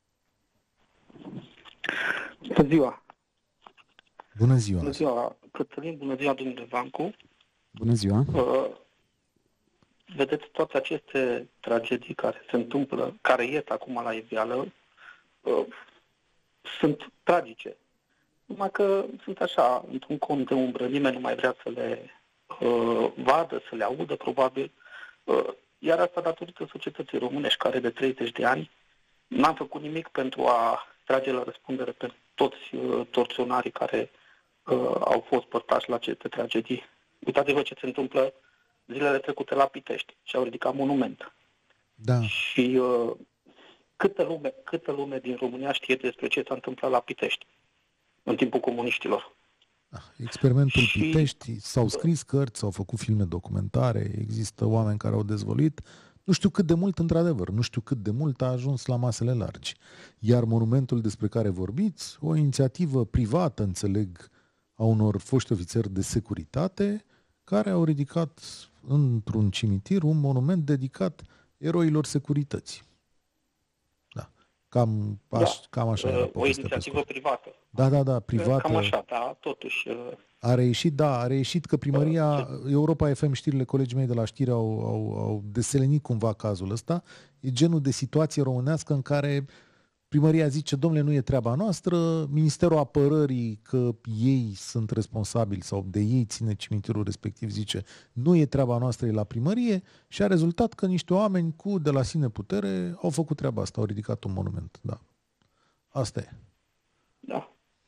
Bună ziua! Bună ziua! Bună ziua, Cătălin, bună ziua, domnule Vancu. Bună ziua! Uh, vedeți, toate aceste tragedii care se întâmplă, care ies acum la iveală, uh, sunt tragice. Numai că sunt așa, într-un cont de umbră, nimeni nu mai vrea să le uh, vadă, să le audă, probabil. Uh, iar asta datorită societății românești, care de treizeci de ani n-am făcut nimic pentru a trage la răspundere pe toți uh, torționarii care uh, au fost părtași la aceste tragedii. Uitați-vă ce se întâmplă zilele trecute la Pitești și au ridicat monument. Da. Și uh, câtă lume, câtă lume din România știe despre ce s-a întâmplat la Pitești în timpul comuniștilor. Experimentul și... Pitești, s-au scris cărți, s-au făcut filme documentare, există oameni care au dezvăluit. Nu știu cât de mult, într-adevăr, nu știu cât de mult a ajuns la masele largi. Iar monumentul despre care vorbiți, o inițiativă privată, înțeleg, a unor foști ofițeri de securitate, care au ridicat într-un cimitir un monument dedicat eroilor securității. Da. Cam, aș, da. cam așa era o inițiativă privată. Da, da, da, privată. Cam așa, da, totuși. A reieșit, da, a reieșit că primăria Europa F M, știrile, colegii mei de la știri au, au, au deselenit cumva cazul ăsta. E genul de situație românească în care primăria zice, domnule, nu e treaba noastră, Ministerul Apărării, că ei sunt responsabili sau de ei ține cimitirul respectiv, zice, nu e treaba noastră, e la primărie, și a rezultat că niște oameni cu de la sine putere au făcut treaba asta, au ridicat un monument. Da. Asta e. Da.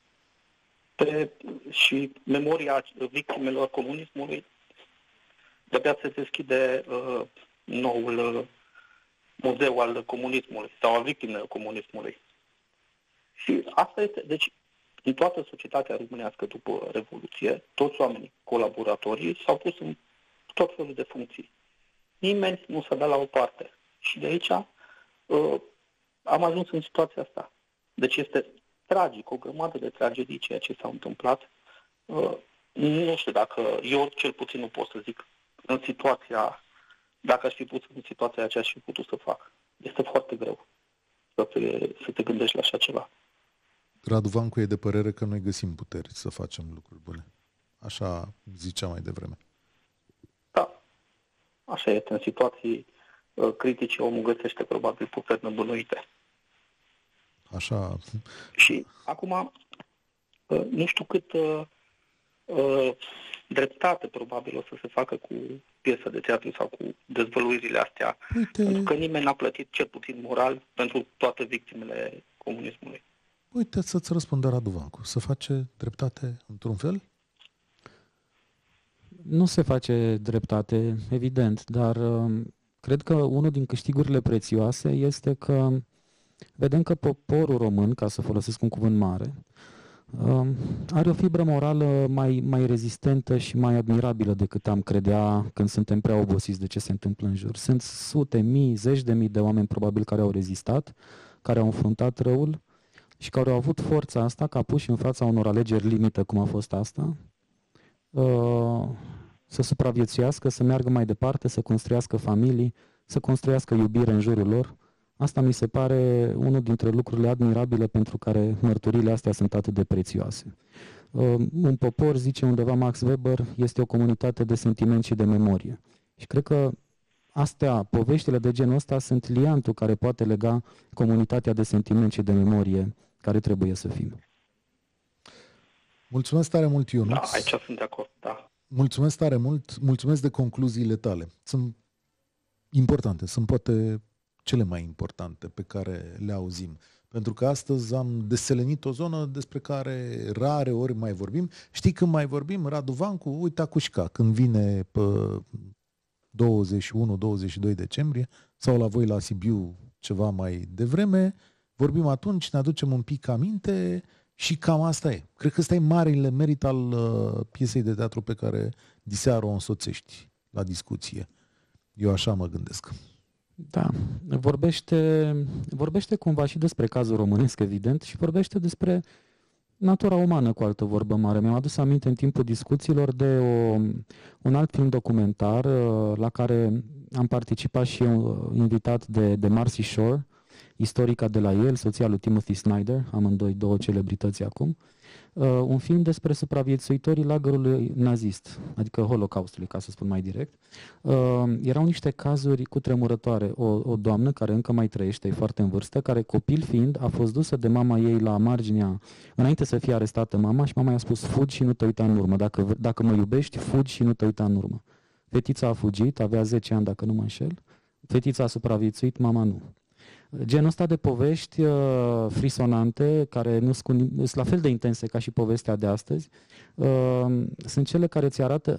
Pe, și memoria victimelor comunismului, de-abia se deschide uh, noul uh, muzeu al comunismului sau al victimelor comunismului. Și asta este, deci, în toată societatea românească după Revoluție, toți oamenii colaboratorii s-au pus în tot felul de funcții. Nimeni nu s-a dat la o parte. Și de aici uh, am ajuns în situația asta. Deci este tragic, o grămadă de tragedii ceea ce s-a întâmplat. Uh, nu știu dacă, eu cel puțin nu pot să zic, în situația, dacă aș fi pus în situația aceea, aș fi putut să fac. Este foarte greu să te, să te gândești la așa ceva. Radu Vancu e de părere că noi găsim puteri să facem lucruri bune. Așa zicea mai devreme. Da, așa este. În situații uh, critice, omul găsește probabil puteri nebănuite. Așa. Și acum, uh, nu știu cât uh, uh, dreptate probabil o să se facă cu piesa de teatru sau cu dezvăluirile astea. Uite... Pentru că nimeni n-a plătit, cel puțin moral, pentru toate victimele comunismului. Uite să-ți răspundă Radu Vancu. Se face dreptate într-un fel? Nu se face dreptate, evident, dar uh, cred că unul din câștigurile prețioase este că vedem că poporul român, ca să folosesc un cuvânt mare, uh, are o fibră morală mai, mai rezistentă și mai admirabilă decât am credea când suntem prea obosiți de ce se întâmplă în jur. Sunt sute, mii, zeci de mii de oameni probabil care au rezistat, care au înfruntat răul și care au avut forța asta ca puși în fața unor alegeri limită, cum a fost asta, uh, să supraviețuiască, să meargă mai departe, să construiască familii, să construiască iubire în jurul lor. Asta mi se pare unul dintre lucrurile admirabile pentru care mărturile astea sunt atât de prețioase. Uh, un popor, zice undeva Max Weber, este o comunitate de sentiment și de memorie. Și cred că astea, poveștile de genul ăsta, sunt liantul care poate lega comunitatea de sentiment și de memorie care trebuie să fim. Mulțumesc tare mult, Ionuț. Da, aici sunt de acord, da. Mulțumesc tare mult, mulțumesc de concluziile tale. Sunt importante, sunt poate cele mai importante pe care le auzim. Pentru că astăzi am deselenit o zonă despre care rare ori mai vorbim. Știi când mai vorbim? Radu Vancu, uite Acușca, când vine pe douăzeci și unu douăzeci și doi decembrie sau la voi la Sibiu ceva mai devreme, vorbim atunci, ne aducem un pic aminte și cam asta e. Cred că ăsta e marele merit al uh, piesei de teatru pe care diseară o însoțești la discuție. Eu așa mă gândesc. Da, vorbește, vorbește cumva și despre cazul românesc, evident, și vorbește despre natura umană, cu altă vorbă mare. Mi-am adus aminte în timpul discuțiilor de o, un alt film documentar la care am participat și eu, invitat de, de Marcy Shore, istorica de la Yale, soția lui Timothy Snyder, amândoi două celebrități acum. Uh, un film despre supraviețuitorii lagărului nazist, adică Holocaustului, ca să spun mai direct. Uh, erau niște cazuri cutremurătoare. O, o doamnă care încă mai trăiește, e foarte în vârstă, care copil fiind a fost dusă de mama ei la marginea, înainte să fie arestată mama, și mama i-a spus: fugi și nu te uita în urmă. Dacă, dacă mă iubești, fugi și nu te uita în urmă. Fetița a fugit, avea zece ani dacă nu mă înșel. Fetița a supraviețuit, mama nu. Genul ăsta de povești uh, frisonante, care nu sunt la fel de intense ca și povestea de astăzi, uh, sunt cele care ți arată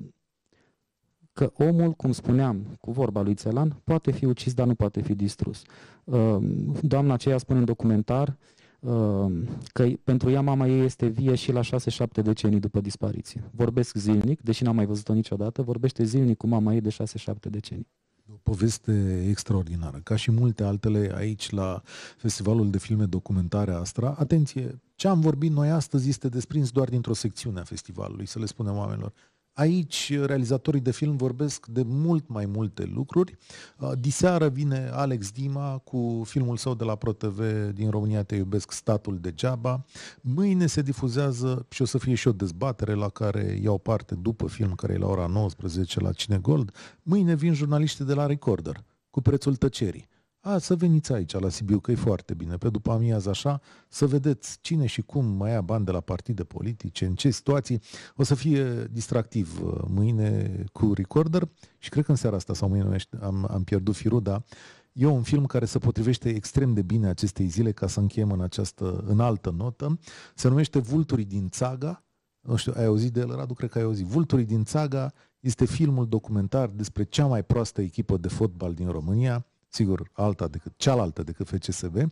că omul, cum spuneam, cu vorba lui Țelan, poate fi ucis, dar nu poate fi distrus. Uh, doamna aceea spune în documentar uh, că pentru ea mama ei este vie și la șase șapte decenii după dispariție. Vorbesc zilnic, deși n-am mai văzut-o niciodată, vorbește zilnic cu mama ei de șase șapte decenii. O poveste extraordinară, ca și multe altele aici la Festivalul de Filme Documentare Astra. Atenție, ce am vorbit noi astăzi este desprins doar dintr-o secțiune a festivalului, să le spunem oamenilor. Aici realizatorii de film vorbesc de mult mai multe lucruri. Diseară vine Alex Dima cu filmul său de la ProTV din România Te iubesc, statul degeaba. Mâine se difuzează și o să fie și o dezbatere la care iau parte după film, care e la ora nouăsprezece la Cinegold. Mâine vin jurnaliștii de la Recorder cu Prețul tăcerii. A, să veniți aici la Sibiu, că e foarte bine, pe după amiază așa, să vedeți cine și cum mai ia bani de la partide politice, în ce situații. O să fie distractiv mâine cu Recorder și cred că în seara asta sau mâine am, am pierdut firul, dar e un film care se potrivește extrem de bine acestei zile, ca să încheiem în această înaltă notă. Se numește Vulturii din Țaga. Nu știu, ai auzit de el, Radu? Cred că ai auzit. Vulturii din Țaga este filmul documentar despre cea mai proastă echipă de fotbal din România, sigur, alta decât, cealaltă decât F C S B,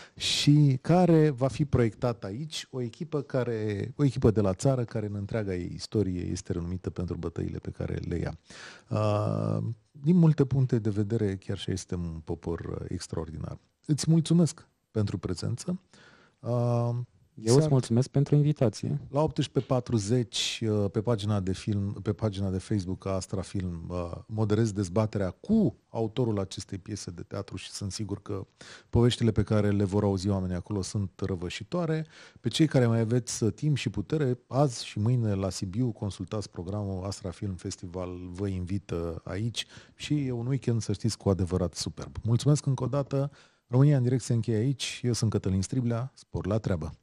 și care va fi proiectat aici, o echipă, care, o echipă de la țară care în întreaga ei istorie este renumită pentru bătăile pe care le ia. Uh, din multe puncte de vedere, chiar și este un popor extraordinar. Îți mulțumesc pentru prezență. Uh, Eu îți mulțumesc pentru invitație. La optsprezece patruzeci, pe pagina de film, pe pagina de Facebook a Astra Film, moderez dezbaterea cu autorul acestei piese de teatru și sunt sigur că poveștile pe care le vor auzi oamenii acolo sunt răvășitoare. Pe cei care mai aveți timp și putere, azi și mâine la Sibiu, consultați programul Astra Film Festival, vă invită aici și e un weekend, să știți, cu adevărat superb. Mulțumesc încă o dată. România în direct se încheie aici. Eu sunt Cătălin Striblea. Spor la treabă!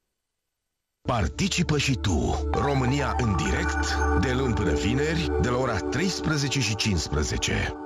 Participă și tu. România în direct, de luni până vineri, de la ora treisprezece și cincisprezece.